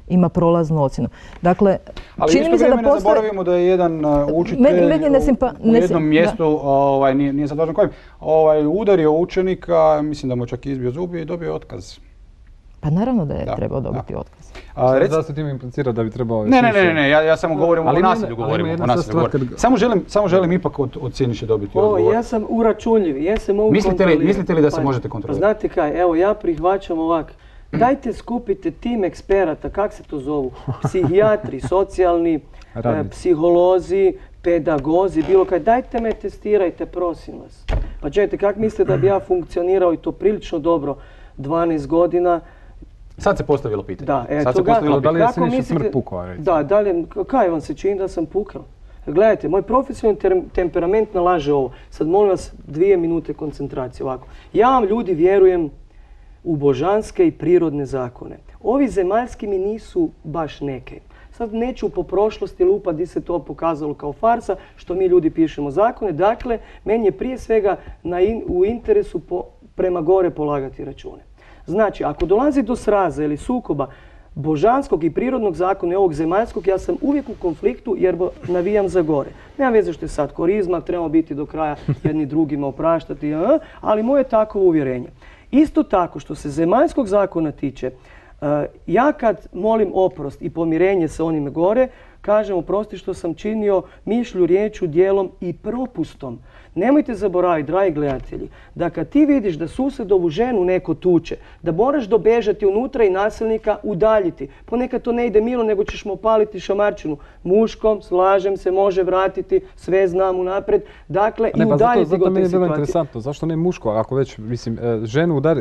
ima prolaznu ocjenu. Dakle, ali čini mi se da postoje... ne zaboravimo da je jedan uh, učitelj meni, meni nesimpa... u, u jednom mjestu, ovaj, nije, nije sad važno kojim, ovaj, udario učenika, mislim da mu čak izbio zubi i dobio otkaz. Pa naravno da je da, trebao dobiti da. otkaz. A, rec... Da se tim implicira da bi trebao... Ne, ne, ne, ne, ja, ja samo govorim ali o nasilju, govorim o nasilju. Kad... Samo, želim, samo želim ipak od, od Siniše dobiti o, odgovor. Ja sam uračunljiv, ja se mogu mislite li, mislite li da se pa, možete kontrolirati? Znate kaj, evo ja prihvaćam ovak. Dajte skupite tim eksperata, kak se to zovu, psihijatri, socijalni, e, psiholozi, pedagozi, bilo kaj, dajte me testirajte, prosim vas. Pa čekajte, kak mislite da bi ja funkcionirao i to prilično dobro dvanaest godina? Sad se postavilo pitanje. Da, e, Sad se postavilo da li je Siniša Smrk pukao, recimo? Da, da li, kaj vam se čini da sam pukao? Gledajte, moj profesionalni temperament nalaže ovo. Sad molim vas dvije minute koncentracije ovako. Ja vam ljudi vjerujem u božanske i prirodne zakone. Ovi zemaljski mi nisu baš neke. Sad neću po prošlosti lupa gdje se to pokazalo kao farsa, što mi ljudi pišemo zakone. Dakle, meni je prije svega na in, u interesu po, prema gore polagati račune. Znači, ako dolazi do sraza ili sukoba božanskog i prirodnog zakona i ovog zemaljskog, ja sam uvijek u konfliktu jer navijam za gore. Nema veze što je sad korizma, trebamo biti do kraja jedni drugima opraštati, ali moje je takvo uvjerenje. Isto tako što se zemaljskog zakona tiče, ja kad molim oprost i pomirenje sa onime gore, kažem oprosti što sam činio mišlju, riječu, dijelom i propustom. Nemojte zaboraviti, dragi gledatelji, da kad ti vidiš da susjedovu ženu neko tuče, da moraš dobežati unutra i nasilnika udaljiti. Ponekad to ne ide milo, nego ćeš mu opaliti šamarčinu. Muškom, slažem se, može vratiti, sve znam unaprijed. Dakle, ne, i udaljiti zato, go te situacije. Zato meni je bilo interesantno. Zašto ne muško, ako već, mislim, ženu udari...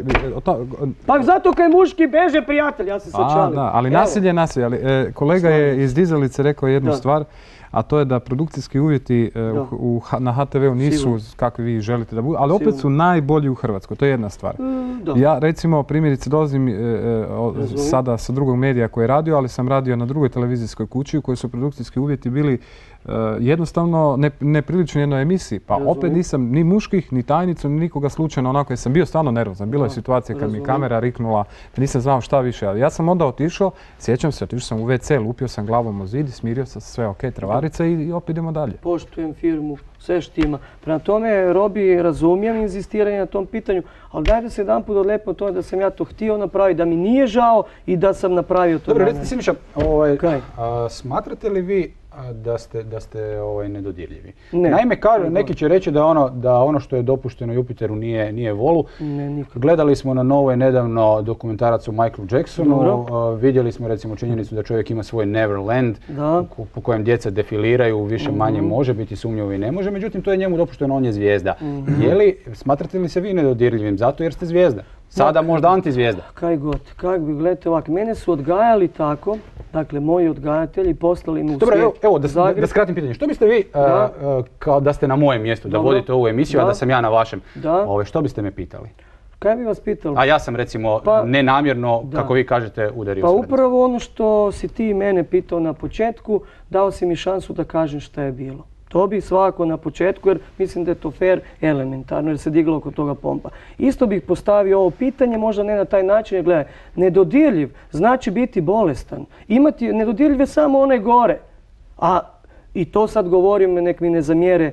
Pa zato kaj muški beže prijatelj, ja se sad šalim. Da, ali Evo. nasilje je nasilje. Ali, e, kolega je iz Dizalice rekao jednu da. stvar, a to je da produkcijski uvjeti e, u, u, na ha te veu nisu Sigurno. kakvi vi želite da budu, ali opet Sigurno. su najbolji u Hrvatskoj, to je jedna stvar. Mm, ja recimo primjerice dolazim e, e, o, sada sa drugog medija koji je radio, ali sam radio na drugoj televizijskoj kući u kojoj su produkcijski uvjeti bili Uh, jednostavno ne, neprilično jednoj emisiji. Pa Razumim. opet nisam ni muških, ni tajnicu, ni nikoga slučajno onako jer sam bio stvarno nervozan. Bila je situacija kad Razumim. mi kamera riknula, da nisam znao šta više. Ali ja sam onda otišao, sjećam se, otišao sam u ve ce, lupio sam glavom u zid, smirio sam sve ok, travarica i, i opet idemo dalje. Poštujem firmu, sve štima. Prema tome, Robi, razumijem inzistiranje na tom pitanju, ali dajte se jedan put odlepno to da sam ja to htio napraviti, da mi nije žao i da sam napravio to. Dobro, recite Siniša, ovaj, a, smatrate li vi da ste, da ste ovaj, nedodirljivi? Ne. Naime, kažu, neki će reći da ono, da ono što je dopušteno Jupiteru nije, nije volu. Ne, Gledali smo na Novoj nedavno dokumentarac o Michaelu Jacksonu. Uh, vidjeli smo recimo činjenicu da čovjek ima svoj Neverland po, po kojem djeca defiliraju, više manje mm-hmm. može biti sumnjivo i ne može. Međutim, to je njemu dopušteno, on je zvijezda. Mm-hmm. Je li, smatrate li se vi nedodirljivim zato jer ste zvijezda? Sada no, možda antizvijezda. Kaj god, kak bi gledajte ovako, mene su odgajali tako, dakle moji odgajatelji poslali mi u Dobro, evo, evo da, da skratim pitanje. Što biste vi, da. Uh, kao da ste na mojem mjestu, Dobro. da vodite ovu emisiju, da. a da sam ja na vašem, ove, što biste me pitali? Kaj bi vas pitali? A ja sam recimo pa, nenamjerno, da. kako vi kažete, udario Pa upravo ono što si ti mene pitao na početku, dao si mi šansu da kažem šta je bilo. To bi svako na početku, jer mislim da je to fair, elementarno, jer se diglo oko toga pompa. Isto bih postavio ovo pitanje, možda ne na taj način, jer gledaj, nedodirljiv znači biti bolestan. Imati nedodirljiv je samo onaj gore. A i to sad govorim, nek mi ne zamjere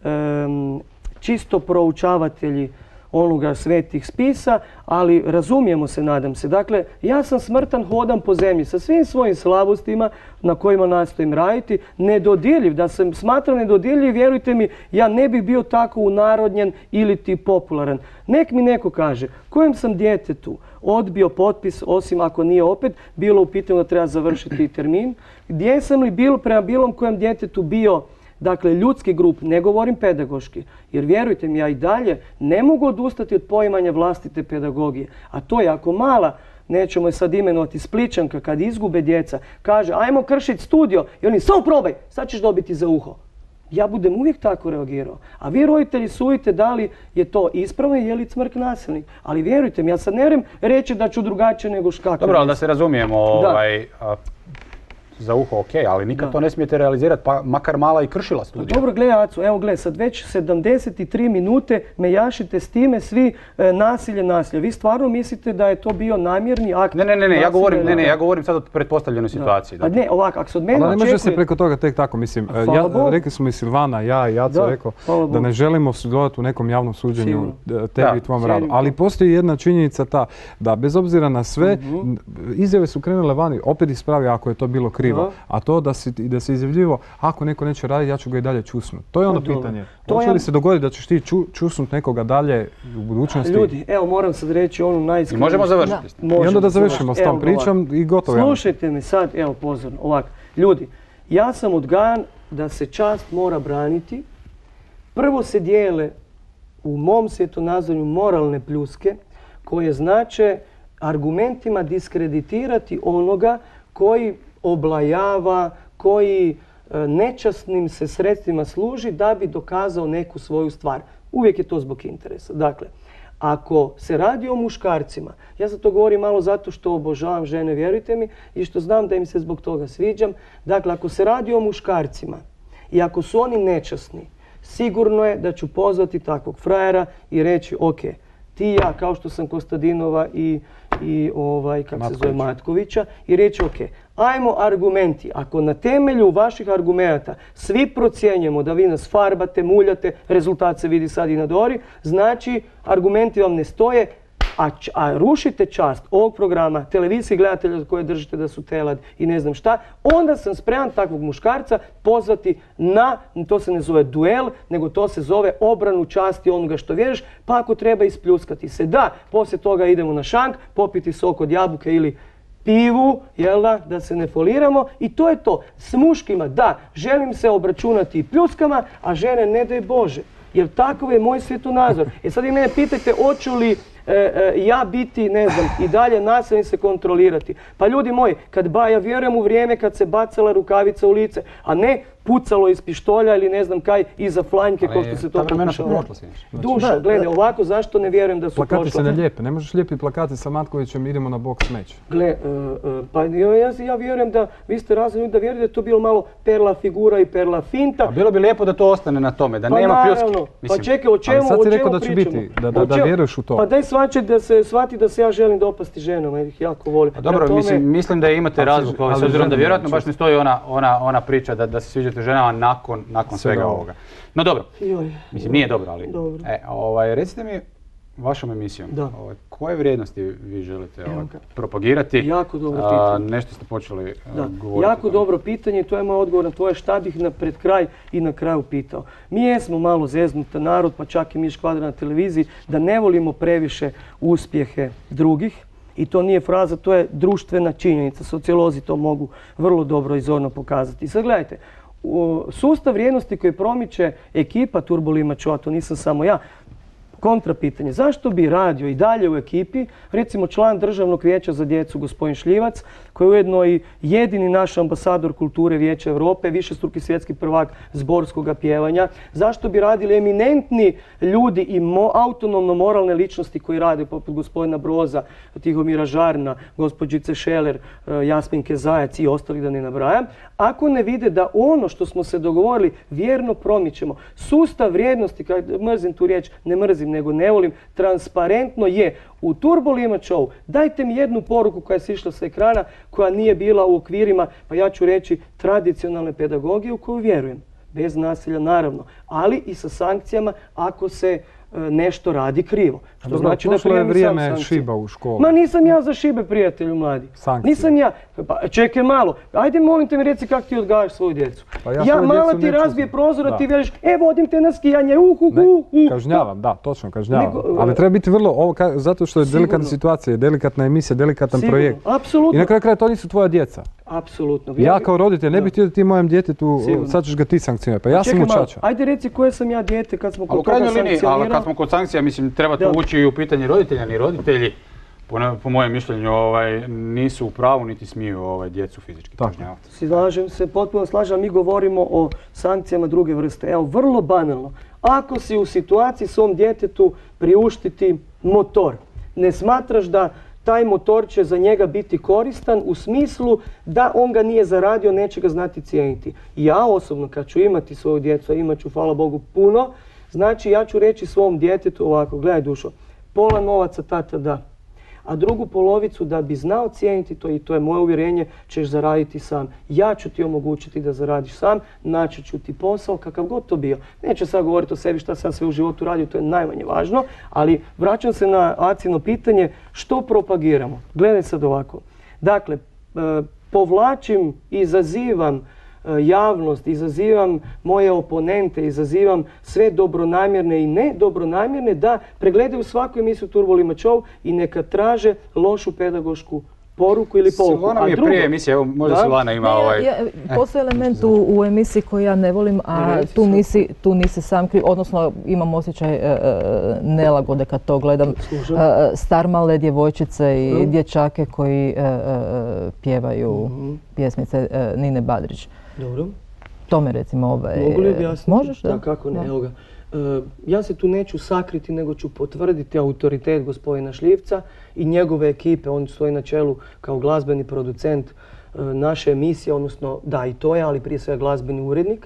um, čisto proučavatelji onoga svetih spisa, ali razumijemo se, nadam se. Dakle, ja sam smrtan, hodam po zemlji sa svim svojim slabostima na kojima nastojim raditi, nedodirljiv. Da sam smatram nedodirljiv, vjerujte mi, ja ne bih bio tako unarodnjen ili ti popularan. Nek mi neko kaže kojem sam djetetu odbio potpis, osim ako nije opet bilo u pitanju da treba završiti termin, gdje sam li bilo prema bilo kojem djetetu bio, dakle, ljudski grup, ne govorim pedagoški, jer vjerujte mi, ja i dalje ne mogu odustati od poimanja vlastite pedagogije. A to je ako mala, nećemo je sad imenovati, Spličanka, kad izgube djeca, kaže ajmo kršiti studio i oni samo probaj, sad ćeš dobiti za uho. Ja budem uvijek tako reagirao. A vi roditelji sudite da li je to ispravno i je li Cmrk nasilnik. Ali vjerujte mi, ja sad ne vjerujem reći da ću drugačije nego škakav. Dobro, ali da se razumijemo, ovaj, za uho ok, ali nikad to ne smijete realizirati, pa makar mala i kršila studija. Dobro, gle Aco, evo gle, sad već sedamdeset tri minute me jašite s time svi e, nasilje, nasilje. Vi stvarno mislite da je to bio namjerni akt? Ne, ne, ne, ne, ja govorim, ne, ne, ja govorim sad o pretpostavljenoj situaciji. Pa ne, ovako, ako se od mene očekuje... Ali ne može se očekuje... preko toga tek tako, mislim, ja, rekli smo i Silvana, ja i Aco rekao da ne želimo sudjelovati u nekom javnom suđenju tebi i tvom radu. Ali postoji jedna činjenica ta, da bez obzira na sve, mm-hmm. izjave su krenule vani, opet ispravi ako je to bilo krivo. Uh-huh. A to da, si, da se izjavljivo, ako neko neće raditi, ja ću ga i dalje čusnuti. To je ono to pitanje. Hoće li ja... se dogoditi da ćeš ti ču, čusnuti nekoga dalje u budućnosti? Ljudi, evo moram sad reći onu najiskreniju. I možemo završiti. Da. I onda da završimo s tom pričom i gotovo. Slušajte me sad, evo pozorno, ovako. Ljudi, ja sam odgajan da se čast mora braniti. Prvo se dijele u mom svjetonazorju moralne pljuske koje znače argumentima diskreditirati onoga koji oblajava, koji nečasnim se sredstvima služi da bi dokazao neku svoju stvar. Uvijek je to zbog interesa. Dakle, ako se radi o muškarcima, ja za to govorim malo zato što obožavam žene, vjerujte mi, i što znam da im se zbog toga sviđam. Dakle, ako se radi o muškarcima i ako su oni nečasni, sigurno je da ću pozvati takvog frajera i reći ok, ti i ja, kao što sam Kostadinova i, i ovaj, kako se zove, Matkovića, i reći ok, ajmo argumenti. Ako na temelju vaših argumenata svi procjenjujemo da vi nas farbate, muljate, rezultat se vidi sad i na Dori, znači argumenti vam ne stoje, a, a rušite čast ovog programa, televizijskih gledatelja koje držite da su telad i ne znam šta, onda sam spreman takvog muškarca pozvati na, to se ne zove duel, nego to se zove obranu časti onoga što vjeriš, pa ako treba ispljuskati se. Da, poslije toga idemo na šank, popiti sok od jabuke ili pivu, jel da, da se ne foliramo, i to je to. S muškima, da, želim se obračunati i pljuskama, a žene ne daj Bože. Jer takav je moj svjetonazor. E sad vi mene pitajte, hoću li e, e, ja biti, ne znam, i dalje nasilni se kontrolirati. Pa ljudi moji, kad ba, ja vjerujem u vrijeme kad se bacala rukavica u lice, a ne pucalo iz pištolja ili ne znam kaj iza flanjke, kao što se to pokušalo. Dušo, gledaj, ovako zašto ne vjerujem da su prošle? Plakati se ne lijepe, ne možeš lijepiti plakati sa Matkovićem, idemo na bok smeć. Gle, uh, uh, pa ja, ja vjerujem da, vi ste razli da vjerujete da je to bilo malo perla figura i perla finta. A bilo bi lijepo da to ostane na tome, da pa nema pljuski. Pa čekaj, o čemu, ali sad o si čemu rekao da će pričamo? biti, da, da, da vjeruješ u to. Pa daj shvati da se, shvati da se ja želim dopasti ženama, jer ih jako volim. A dobro, tome... mislim, mislim da imate razlog, s obzirom da vjerojatno baš ne stoji ona, ona, ona priča da, da se sviđate ženama nakon, nakon svega ovoga. No dobro, mislim nije dobro, ali dobro. E, ovaj, recite mi vašom emisijom, ovaj, koje vrijednosti vi želite ovaj, propagirati? Jako dobro pitanje. A, nešto ste počeli da. govoriti. Jako dobro pitanje i to je moj odgovor na tvoje šta bih na pred kraj i na kraju pitao. Mi jesmo malo zeznuta narod, pa čak i mi Škvadra na televiziji, da ne volimo previše uspjehe drugih. I to nije fraza, to je društvena činjenica. Sociolozi to mogu vrlo dobro i zorno pokazati. I sad gledajte, sustav vrijednosti koji promiče ekipa Turbolimačova, to nisam samo ja, kontra pitanje. Zašto bi radio i dalje u ekipi, recimo član Državnog vijeća za djecu gospodin Šljivac, koji je ujedno i jedini naš ambasador kulture Vijeća Europe, višestruki svjetski prvak zborskog pjevanja, zašto bi radili eminentni ljudi i mo, autonomno moralne ličnosti koji rade, poput gospodina Broza, Tihomira Žarna, gospođice Šeler, Jasminke Zajac i ostalih da ne nabrajam, ako ne vide da ono što smo se dogovorili vjerno promičemo. Sustav vrijednosti, kad mrzim tu riječ, ne mrzim nego ne volim, transparentno je. U Turbolima Show dajte mi jednu poruku koja je sišla sa ekrana, koja nije bila u okvirima, pa ja ću reći, tradicionalne pedagogije u koju vjerujem. Bez nasilja naravno, ali i sa sankcijama ako se nešto radi krivo. Što dobro, znači da je vrijeme šiba u školu. Ma nisam ja za šibe, prijatelju mladi. Sankcije. Nisam ja. Pa čekaj malo. Ajde molim te mi reci kako ti odgajaš svoju djecu. Pa ja ja mala ti razbije prozor, a ti vjeriš, e vodim te na skijanje, uhu, uhu. Ne, kažnjavam, da, točno kažnjavam. Nego, ali treba biti vrlo, ovo, ka, zato što je sigurno delikatna situacija, delikatna emisija, delikatan sigurno, projekt. Apsolutno. I na kraju kraja to nisu tvoja djeca. Apsolutno. Ja kao roditelj ne bih htio da ti mojem djetetu, sad ćeš ga ti sankcionirati. Pa ja sam mu čača. Ajde reci koje sam ja dijete kad smo kod toga sankcionirali. Ali kad smo kod sankcija, mislim, treba tu ući i u pitanje roditelja. Ni roditelji, po, po mojem mišljenju, ovaj, nisu u pravu niti smiju ovaj, djecu fizički kažnjavati. Slažem se, potpuno slažem. Mi govorimo o sankcijama druge vrste. Evo, vrlo banalno. Ako si u situaciji svom djetetu priuštiti motor, ne smatraš da taj motor će za njega biti koristan u smislu da on ga nije zaradio, neće ga znati cijeniti. Ja osobno kad ću imati svoju djecu, a imat ću, hvala Bogu, puno, znači ja ću reći svom djetetu ovako, gledaj Dušo, pola novaca tata da, a drugu polovicu da bi znao cijeniti to, i to je moje uvjerenje, ćeš zaraditi sam. Ja ću ti omogućiti da zaradiš sam, naći ću ti posao kakav god to bio. Neću sad govoriti o sebi šta sam sve u životu radio, to je najmanje važno, ali vraćam se na Acino pitanje što propagiramo. Gledaj sad ovako. Dakle, povlačim, izazivam javnost, izazivam moje oponente, izazivam sve dobronamjerne i ne dobronamjerne da pregledaju svaku emisiju Turbo Lima Show i neka traže lošu pedagošku poruku ili pouku. Silvana mi je prije emisije, evo možda Silvana ima ovaj... Postoji element u emisiji koji ja ne volim, a tu nisi sam kriv, odnosno imam osjećaj nelagode kad to gledam. Starmale djevojčice i dječake koji pjevaju pjesmice Nine Badrić. Dobro. To me recimo ovaj... Mogu li objasniti? Možeš, da? Da, kako ne, evo ga. Ja se tu neću sakriti, nego ću potvrditi autoritet gospodina Šljivca i njegove ekipe. On stoji na čelu kao glazbeni producent naše emisije, odnosno da i to je, ali prije svega glazbeni urednik.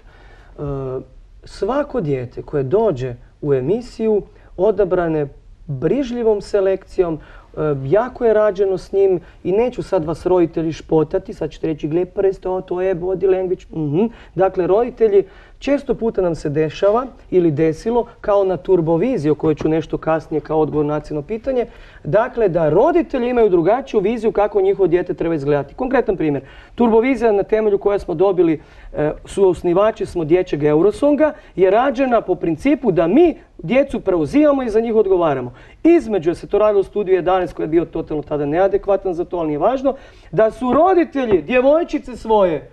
Svako dijete koje dođe u emisiju odabrane brižljivom selekcijom, jako je rađeno s njim i neću sad vas roditelji špotati, sad ćete reći gle prsto, to je body language. Uh-huh. Dakle, roditelji, često puta nam se dešava ili desilo, kao na Turboviziji, o kojoj ću nešto kasnije kao odgovor na Acino pitanje, dakle da roditelji imaju drugačiju viziju kako njihovo dijete treba izgledati. Konkretan primjer, Turbovizija na temelju koje smo dobili, su osnivači smo dječjeg Eurosonga, je rađena po principu da mi djecu preuzimamo i za njih odgovaramo. Između se to radilo u studiju jedanaest koji je bio totalno tada neadekvatan za to, ali nije važno, da su roditelji djevojčice svoje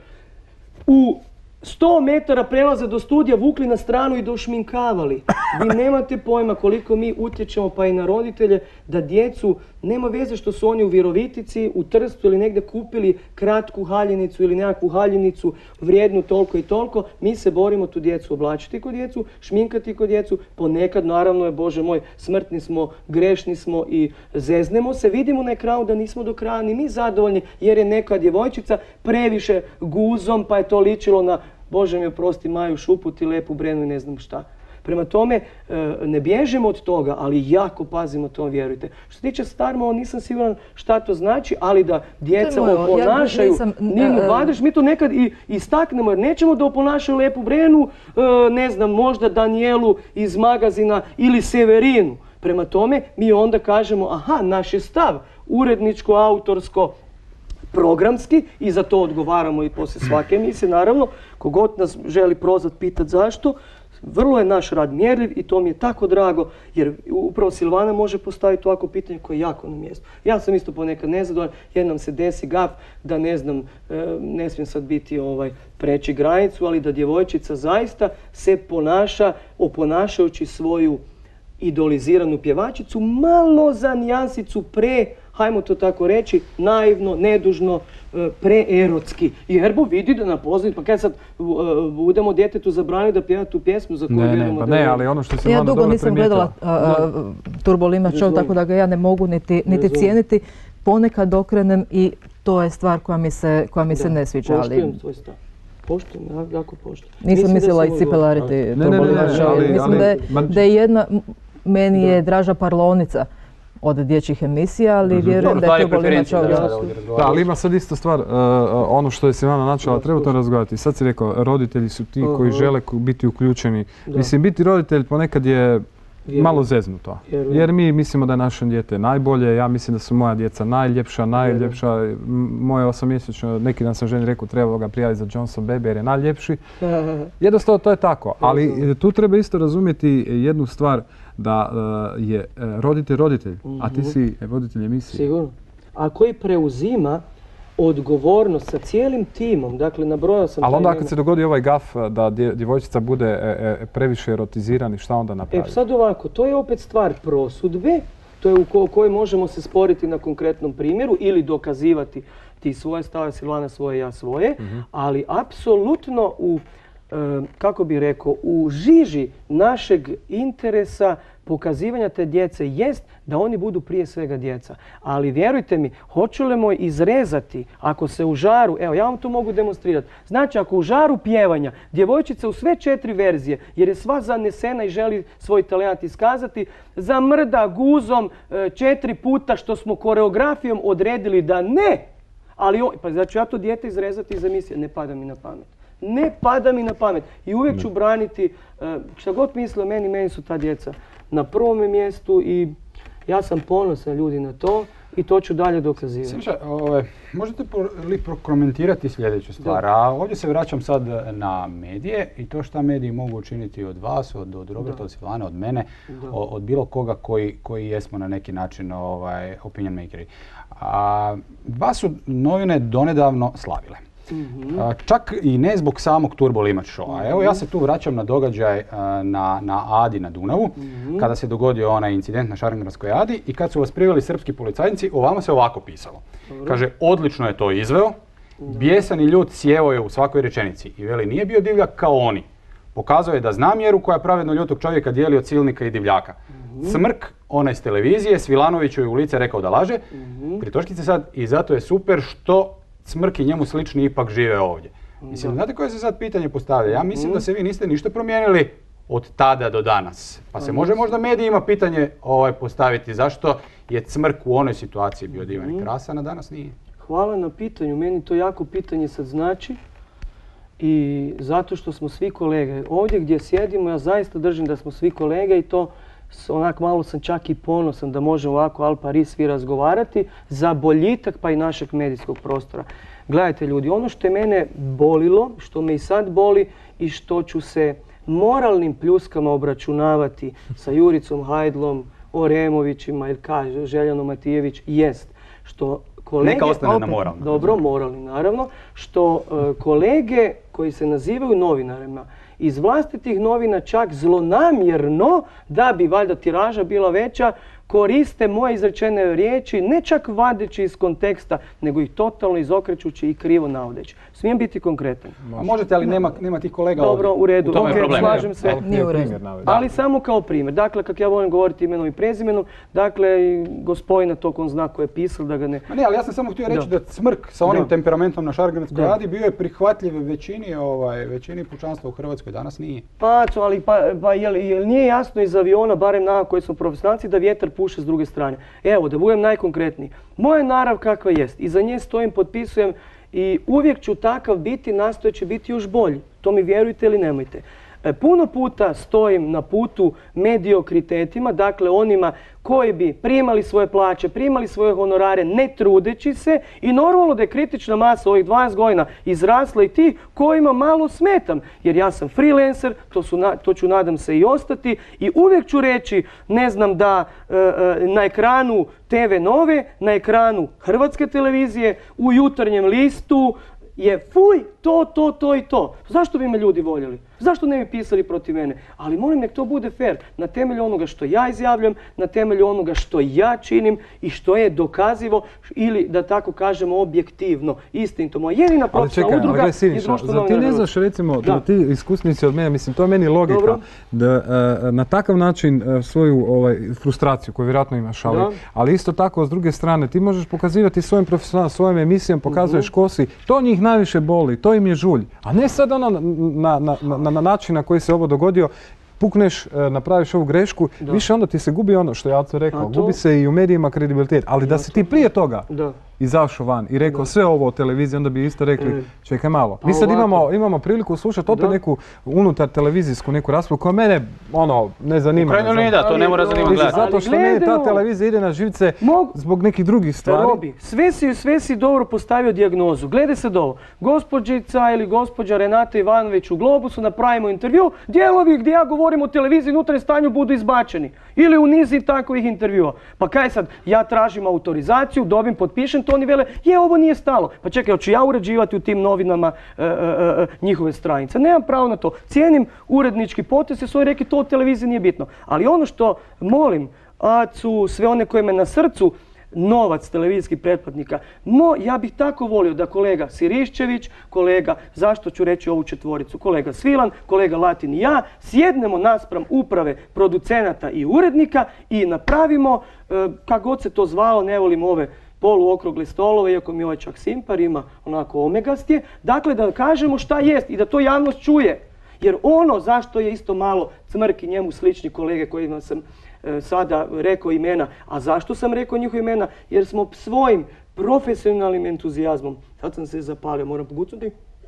u sto metara prelaza do studija vukli na stranu i došminkavali. Vi nemate pojma koliko mi utječemo pa i na roditelje da djecu, nema veze što su oni u Virovitici, u Trstu ili negdje kupili kratku haljinicu ili nekakvu haljinicu vrijednu toliko i toliko. Mi se borimo tu djecu oblačiti kod djecu, šminkati kod djecu. Ponekad, naravno je, Bože moj, smrtni smo, grešni smo i zeznemo se. Vidimo na ekranu da nismo do kraja ni mi zadovoljni jer je neka djevojčica previše guzom pa je to ličilo na, Bože mi oprosti, Maju Šuput i Lepu Brenu i ne znam šta. Prema tome, ne bježimo od toga, ali jako pazimo to, vjerujte. Što se tiče Starmala, nisam siguran šta to znači, ali da djeca oponašaju Ninu Badrić, mi to nekad i istaknemo, jer nećemo da oponašaju Lepu Brenu, ne znam, možda Danijelu iz magazina ili Severinu. Prema tome, mi onda kažemo, aha, naš je stav uredničko, autorsko, programski i za to odgovaramo i poslije svake emisije, naravno. Kogod nas želi prozvat, pitat zašto, vrlo je naš rad mjerljiv i to mi je tako drago jer upravo Silvana može postaviti ovako pitanje koje je jako na mjestu. Ja sam isto ponekad nezadovoljan jer nam se desi gaf da ne znam, ne smijem sad biti ovaj, preći granicu, ali da djevojčica zaista se ponaša, oponašajući svoju idoliziranu pjevačicu, malo za nijansicu pre, hajmo to tako reći, naivno, nedužno, preerotski. Jer bo vidi da napoznati, pa kaj sad budemo djetetu zabraniti da pjeva tu pjesmu za koju ne, vjerujemo ne, pa da... Ne, ali ono što se ja dugo nisam gledala uh, Turbo Lima Show, tako da ga ja ne mogu niti, niti cijeniti. Ponekad okrenem i to je stvar koja mi se, koja mi da, se ne sviđa. Poštujem tvoj stav. Poštujem, jako poštujem. Nisam Mislim mislila i cipelariti Turbo Lima Show. Mislim ali, da, je, da je jedna, meni da. je draža parlonica od dječjih emisija, ali mm-hmm. vjerujem da je Turbo Lima Show. Da, ali ima sad isto stvar, uh, ono što je Silvana načela, treba to razgovarati. Sad si rekao, roditelji su ti uh-huh. koji žele biti uključeni. Da. Mislim, biti roditelj ponekad je Vjerujem. malo zeznuto. Vjerujem. Jer mi mislimo da je naše dijete najbolje, ja mislim da su moja djeca najljepša, najljepša. Vjerujem. Moje osamjesečno, neki dan sam ženi rekao, treba ga prijaviti za Johnson bebe jer je najljepši. Jednostavno to je tako, ali tu treba isto razumjeti jednu stvar, da uh, je uh, roditelj roditelj, mm-hmm. a ti si voditelj emisije. Sigurno. A koji preuzima odgovornost sa cijelim timom, dakle nabrojao sam... Ali onda kad se dogodi ovaj gaf da djevojčica bude e, e, previše erotizirani, šta onda napravi? E sad ovako, to je opet stvar prosudbe, to je u ko- kojoj možemo se sporiti na konkretnom primjeru ili dokazivati ti svoje stave, Silvana svoje, ja svoje, mm-hmm. ali apsolutno u kako bi rekao, u žiži našeg interesa pokazivanja te djece jest da oni budu prije svega djeca. Ali vjerujte mi, hoćemo izrezati ako se u žaru, evo ja vam to mogu demonstrirati, znači ako u žaru pjevanja djevojčica u sve četiri verzije, jer je sva zanesena i želi svoj talent iskazati, zamrda guzom četiri puta što smo koreografijom odredili da ne, ali pa znači ja to dijete izrezati iz emisije, ne pada mi na pamet. Ne pada mi na pamet. I uvijek ću braniti, šta god misle o meni, meni su ta djeca na prvom mjestu i ja sam ponosan ljudi na to i to ću dalje dokazivati. Siniša, možete li prokomentirati sljedeću stvar? A ovdje se vraćam sad na medije i to šta mediji mogu učiniti od vas, od, od Roberta, od Silvane, od mene, od bilo koga koji, koji jesmo na neki način ovaj, opinion makeri. A, vas su novine donedavno slavile. Mm-hmm. Čak i ne zbog samog Turbo Limač showa. Evo ja se tu vraćam na događaj na, na Adi na Dunavu, mm-hmm. kada se dogodio onaj incident na Šarengradskoj Adi i kad su vas priveli srpski policajci, o vama se ovako pisalo. Dobro. Kaže, odlično je to izveo, bijesan i ljut sjeo je u svakoj rečenici i veli nije bio divljak kao oni. Pokazao je da zna mjeru koja pravedno ljutog čovjeka dijeli od silnika i divljaka. Mm-hmm. Smrk, onaj s televizije, Svilanoviću je u lice rekao da laže, mm-hmm. pri točkici sad i zato je super što Smrk i njemu slični ipak žive ovdje. Mislim, da. Znate koje se sad pitanje postavlja? Ja mislim mm. da se vi niste ništa promijenili od tada do danas. Pa se može možda medijima pitanje ovaj, postaviti zašto je Cmrk u onoj situaciji bio divan i krasan, a danas nije. Hvala na pitanju. Meni to jako pitanje sad znači. I zato što smo svi kolege. Ovdje gdje sjedimo, ja zaista držim da smo svi kolege i to onak malo sam čak i ponosan da možemo ovako al pari svi razgovarati za boljitak pa i našeg medijskog prostora. Gledajte ljudi, ono što je mene bolilo, što me i sad boli i što ću se moralnim pljuskama obračunavati sa Juricom Hajdlom, Oremovićima ili kaže Željano Matijević, jest što kolege... Neka ostane na moralno. Dobro, moralni naravno. Što uh, kolege koji se nazivaju novinarima iz vlastitih novina čak zlonamjerno, da bi valjda tiraža bila veća, koriste moje izrečene riječi, ne čak vadeći iz konteksta, nego ih totalno izokrećući i krivo navodeći. Smijem biti konkretan? A možete, ali nema, nema tih kolega Dobro, ovdje. u redu, U tome je okay, problem. slažem se. Nije u redu. Ali samo kao primjer. Dakle, kako ja volim govoriti imenom i prezimenom, dakle, gospodina tog on zna ko je pisao da ga ne... A ne, ali ja sam samo htio reći da, da Cmrk sa onim da. temperamentom na Šarengradskoj Adi bio je prihvatljiv većini, ovaj, većini pučanstva u Hrvatskoj, danas nije. Pa, ali pa, pa jel, jel nije jasno iz aviona, barem nama koji smo profesionalci, da vjetar puše s druge strane. Evo, da budem najkonkretniji. Moja narav kakva jest, iza nje stojim, potpisujem i uvijek ću takav biti, nastojeći biti još bolji. To mi vjerujte ili nemojte. E, puno puta stojim na putu mediokritetima, dakle onima koji bi primali svoje plaće, primali svoje honorare ne trudeći se i normalno da je kritična masa ovih dvadeset godina izrasla i ti kojima malo smetam. Jer ja sam freelancer, to, su na, to ću nadam se i ostati i uvijek ću reći, ne znam da e, e, na ekranu te ve Nove, na ekranu Hrvatske televizije, u Jutarnjem listu, je fuj, to, to, to i to. Zašto bi me ljudi voljeli? Zašto ne bi pisali protiv mene? Ali molim nek to bude fair. Na temelju onoga što ja izjavljam, na temelju onoga što ja činim i što je dokazivo ili da tako kažemo objektivno, istinito. Moja jedina profesionalna udruga ali gledaj, i društvo novinara. Ti ne znaš recimo, da. ti iskusnici od mene, mislim to je meni logika, Dobro. da uh, na takav način uh, svoju ovaj, frustraciju koju vjerojatno imaš, ali, ali isto tako s druge strane ti možeš pokazivati svojim profesionalnom, svojim emisijama, pokazuješ uh-huh. kosi, to njih najviše boli, to im je žulj. A ne sad ono na, na, na, na način na koji se ovo dogodio, pukneš, napraviš ovu grešku, da. više onda ti se gubi ono što ja to rekao, to... gubi se i u medijima kredibilitet, ali da, da si ti prije toga da. izašao van i rekao da. sve ovo o televiziji, onda bi isto rekli, e. čekaj malo. Mi sad imamo, imamo priliku slušati opet da. neku unutar televizijsku neku raspravu koja mene, ono, ne zanima. Ukrajino ne da, to ne mora zanimati gledati. Zato što meni ta televizija ide na živce Mog... zbog nekih drugih stvari. Robi, sve si, sve si dobro postavio dijagnozu. Gledaj se dobro. Gospođica ili gospođa Renata Ivanović u Globusu napravimo intervju, dijelovi gdje ja govorim o televiziji i unutarnjem stanju budu izbačeni. Ili u nizi takovih intervjua. Pa kaj sad, ja tražim autorizaciju, dobim, potpišem, to oni vele, je, ovo nije stalo. Pa čekaj, hoću ja uređivati u tim novinama e, e, e, njihove stranice. Nemam pravo na to. Cijenim urednički potez, jer su oni rekli, to u televiziji nije bitno. Ali ono što molim Acu, sve one koje me na srcu, novac televizijskih pretplatnika. No, ja bih tako volio da kolega Siriščević, kolega, zašto ću reći ovu četvoricu, kolega Svilan, kolega Latin i ja, sjednemo naspram uprave producenata i urednika i napravimo, kako god se to zvalo, ne volim ove poluokrugle stolove, iako mi ovaj čak simpar ima onako omegastije, dakle da kažemo šta jest i da to javnost čuje. Jer ono zašto je isto malo Cmrk i njemu slični kolege kojima sam e, sada rekao imena, a zašto sam rekao njihova imena? Jer smo svojim profesionalnim entuzijazmom, sad sam se zapalio, moram pogucnuti,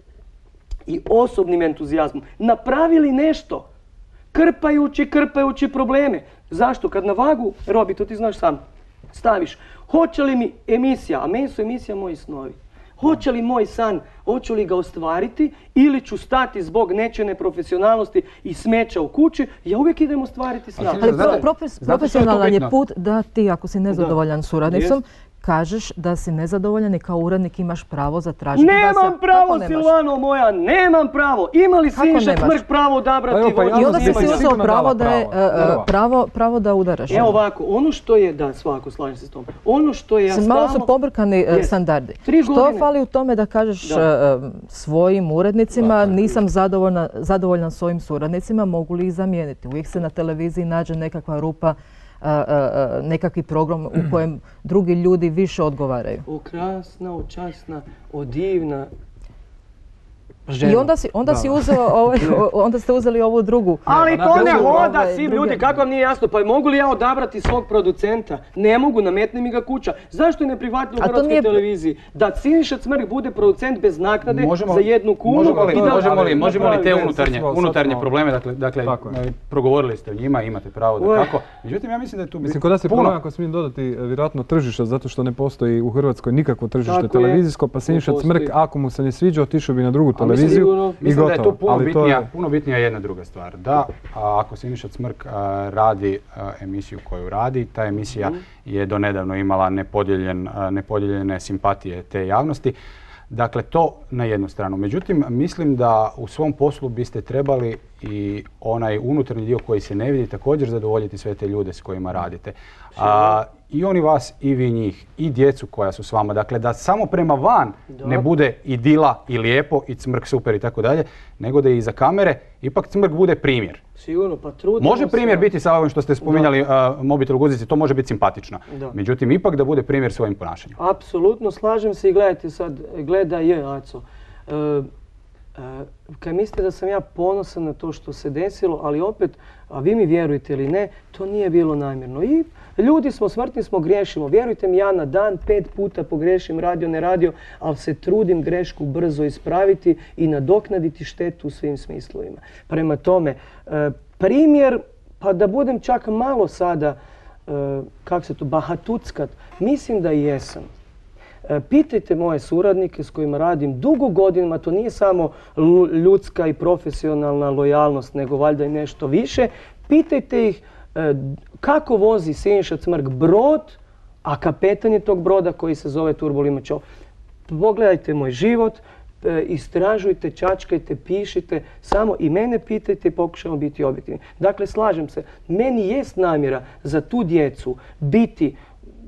i osobnim entuzijazmom napravili nešto, krpajući, krpajući probleme. Zašto? Kad na vagu, Robi, to ti znaš sam, staviš, hoće li mi emisija, a meni su emisija moji snovi, hoće li moj san, hoću li ga ostvariti ili ću stati zbog nečije neprofesionalnosti i smeća u kući, ja uvijek idem ostvariti san. Ali profesionalan je put da ti, ako si nezadovoljan suradnicom, kažeš da si nezadovoljan i kao urednik imaš pravo zatražiti da se... Nemam pravo, Silvano moja, nemam pravo! Ima li Siniša Cmrk pravo odabrati... I onda si si uzeo pravo da je pravo da udaraš. Evo ovako, ono što je, da, svako, slažem se s tom, ono što je... Malo su pobrkani standardi. Što fali u tome da kažeš svojim urednicima, nisam zadovoljan s ovim suradnicima, mogu li ih zamijeniti? Uvijek se na televiziji nađe nekakva rupa, nekakvi program u kojem drugi ljudi više odgovaraju. O krasna, o časna, o divna žena. I onda, si, onda, si uzeo ovaj, onda ste uzeli ovu drugu. Ali to ne hoda svim ljudi, kako vam nije jasno? Pa mogu li ja odabrati svog producenta? Ne mogu, nametne mi ga kuća. Zašto je neprihvatljivo u Hrvatskoj televiziji? Da Siniša Cmrk bude producent bez naknade za jednu kunu? Možemo li te unutarnje probleme, dakle, progovorili ste o njima, imate pravo da kako. Međutim, ja mislim da je tu Mislim, kod nas je problem, ako smijem dodati, vjerojatno tržišta, zato što ne postoji u Hrvatskoj nikakvo tržište televizijsko, pa Siniša Cmrk, ako mu se ne sviđa, otišao bi na drugu televiziju. Mislim da je tu puno bitnija, puno bitnija jedna druga stvar. Da, ako Siniša Cmrk radi emisiju koju radi, ta emisija je donedavno imala nepodijeljene simpatije te javnosti. Dakle, to na jednu stranu. Međutim, mislim da u svom poslu biste trebali i onaj unutarnji dio koji se ne vidi također zadovoljiti sve te ljude s kojima radite. A, I oni vas i vi njih i djecu koja su s vama. Dakle, da samo prema van ne bude idila i lijepo i Cmrk super i tako dalje, nego da i iza kamere ipak Cmrk bude primjer. Sigurno, pa trudimo Može primjer biti sa ovim što ste spominjali uh, mobitel u guzici, to može biti simpatično. Da. Međutim, ipak da bude primjer svojim ponašanjem. Apsolutno, slažem se i gledajte sad, gledaj je, Aco. Uh, uh, kad mislite da sam ja ponosan na to što se desilo, ali opet, a vi mi vjerujete ili ne, to nije bilo namjerno. I ljudi smo, smrtni smo, griješimo. Vjerujte mi, ja na dan pet puta pogrešim, radio, ne radio, ali se trudim grešku brzo ispraviti i nadoknaditi štetu u svim smislovima. Prema tome, primjer, pa da budem čak malo sada, kako se to, bahatuckat, mislim da i jesam. Pitajte moje suradnike s kojima radim dugo godinama, to nije samo ljudska i profesionalna lojalnost, nego valjda i nešto više. Pitajte ih kako vozi Siniša Cmrk brod, a kapetan je tog broda koji se zove Turbolimač. Pogledajte moj život, istražujte, čačkajte, pišite, samo i mene pitajte i pokušajmo biti objektivni. Dakle, slažem se, meni jest namjera za tu djecu biti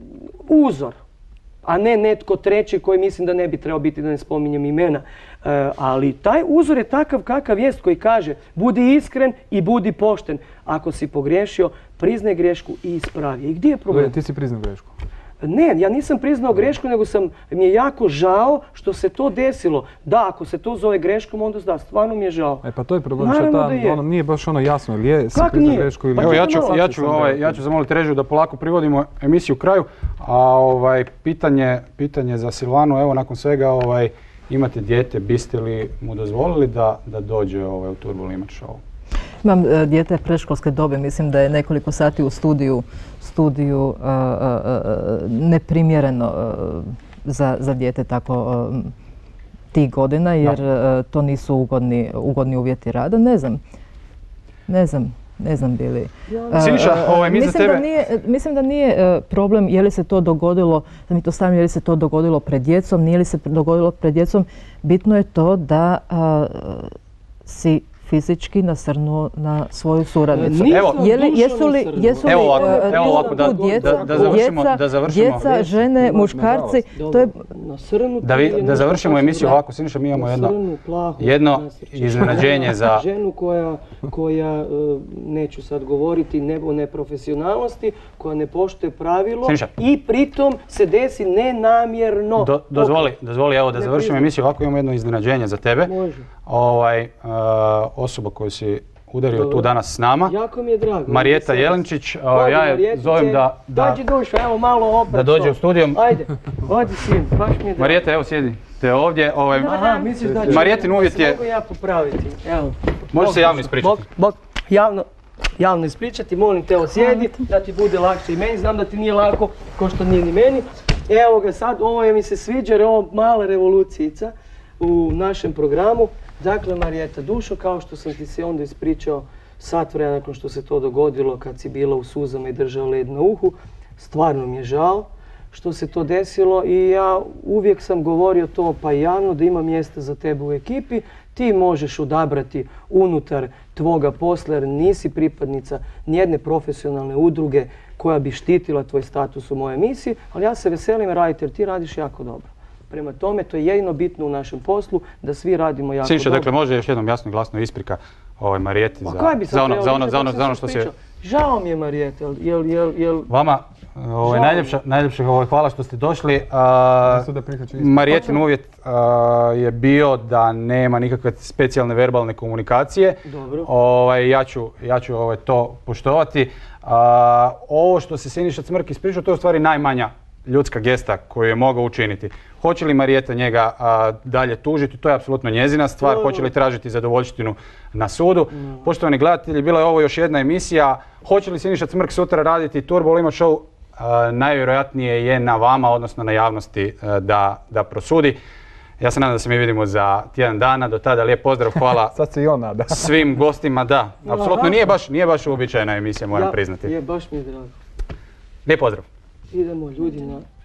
uzor, a ne netko treći koji mislim da ne bi trebao biti, da ne spominjem imena. E, ali taj uzor je takav kakav jest, koji kaže budi iskren i budi pošten. Ako si pogriješio, priznaj grešku i ispravi. I gdje je problem? Ti si priznao grešku? Ne, ja nisam priznao grešku, nego sam, mi je jako žao što se to desilo. Da, ako se to zove greškom, onda da, stvarno mi je žao. E pa to je problem, što ta, ono, nije baš ono jasno, ili je si priznao grešku ili... Pa, evo, ja ću, ja ću, ovaj, ja ću zamoliti režiju da polako privodimo emisiju u kraju, a ovaj, pitanje, pitanje za Silvanu, evo nakon svega, ovaj, imate dijete, biste li mu dozvolili da, da dođe ovaj, u Turbolimač show? Imam uh, dijete predškolske dobe, mislim da je nekoliko sati u studiju, studiju uh, uh, neprimjereno uh, za, za dijete tako uh, tih godina, jer uh, to nisu ugodni, ugodni uvjeti rada. Ne znam, ne znam, ne znam bili. Uh, Siniša, ovaj, mi za tebe... Da nije, mislim da nije uh, problem je li se to dogodilo, da mi to stavim, je li se to dogodilo pred djecom, nije li se dogodilo pred djecom. Bitno je to da uh, si fizički nasrnuo na svoju suradnicu. Evo, Je li, jesu li, jesu li Evo ovako, e, evo tu- ovako, da- tu djeca, da- da završimo- djeca, da završimo. djeca, žene, muškarci, to je Da, vi, da završimo emisiju ovako, Siniša, mi imamo jedno, jedno iznenađenje za... ženu koja, koja e, neću sad govoriti ne, o neprofesionalnosti, koja ne poštuje pravilo Siniša. i pritom se desi nenamjerno. Do, dozvoli, dozvoli, evo da Ne završimo priznam. emisiju ovako, imamo jedno iznenađenje za tebe. Može. Ovaj, e, osoba koju si udario Dobro. tu danas s nama. Jako mi je drago. Marijeta Vidite se. Jelenčić, a, Dođi, ja je Marijetice. zovem da, da, Dođi dušo, evo malo opet. da dođe u studiju. Ajde, odi sin, baš mi je drago. Marijeta, evo sjedite ovdje. Ovaj, Aha, misliš da ću... Marijetin uvjet se je... mogu ja popraviti, evo. Može se javno ispričati. Bok, bok, javno, javno ispričati, molim te osjedi, da ti bude lakše i meni, znam da ti nije lako, ko što nije ni meni. Evo ga sad, ovo je mi se sviđa jer je ovo mala revolucijica u našem programu. Dakle, Marijeta Dušo, kao što sam ti se onda ispričao sat vremena nakon što se to dogodilo, kad si bila u suzama i držao led na uhu, stvarno mi je žao što se to desilo i ja uvijek sam govorio to pa javno da ima mjesta za tebe u ekipi. Ti možeš odabrati unutar tvoga posla jer nisi pripadnica nijedne profesionalne udruge koja bi štitila tvoj status u mojoj emisiji, ali ja se veselim raditi jer ti radiš jako dobro. Prema tome, to je jedino bitno u našem poslu, da svi radimo jako Siniša, dobro. dakle, može još jednom jasno i glasno isprika ovaj Marijeti Pa za, kaj bi sad za, ono, trebalo za, ono, reći za, ono, kako za ono sam što se se... ispričao? Žao mi je, Marijete, jel, jel, jel... Vama ovaj, Žao. najljepša, najljepše ovaj, hvala što ste došli. A, Marijetin uvjet a, je bio da nema nikakve specijalne verbalne komunikacije. Dobro. Ovaj, ja ću, ja ću ovaj, to poštovati. A, ovo što se Siniša Cmrk ispričao, to je u stvari najmanja ljudska gesta koju je mogao učiniti. Hoće li Marijeta njega a, dalje tužiti, to je apsolutno njezina stvar. No, no. Hoće li tražiti zadovoljštinu na sudu. No. Poštovani gledatelji, bila je ovo još jedna emisija. Hoće li Siniša Cmrk sutra raditi Turbo Limo Show? A, najvjerojatnije je na vama, odnosno na javnosti a, da, da prosudi. Ja se nadam da se mi vidimo za tjedan dana. Do tada lijep pozdrav, hvala Sad se i on nada. svim gostima. Da, apsolutno nije baš, nije baš uobičajena emisija, moram Ja, priznati. je, baš mi je drago. Lijep pozdrav. Idemo ljudi na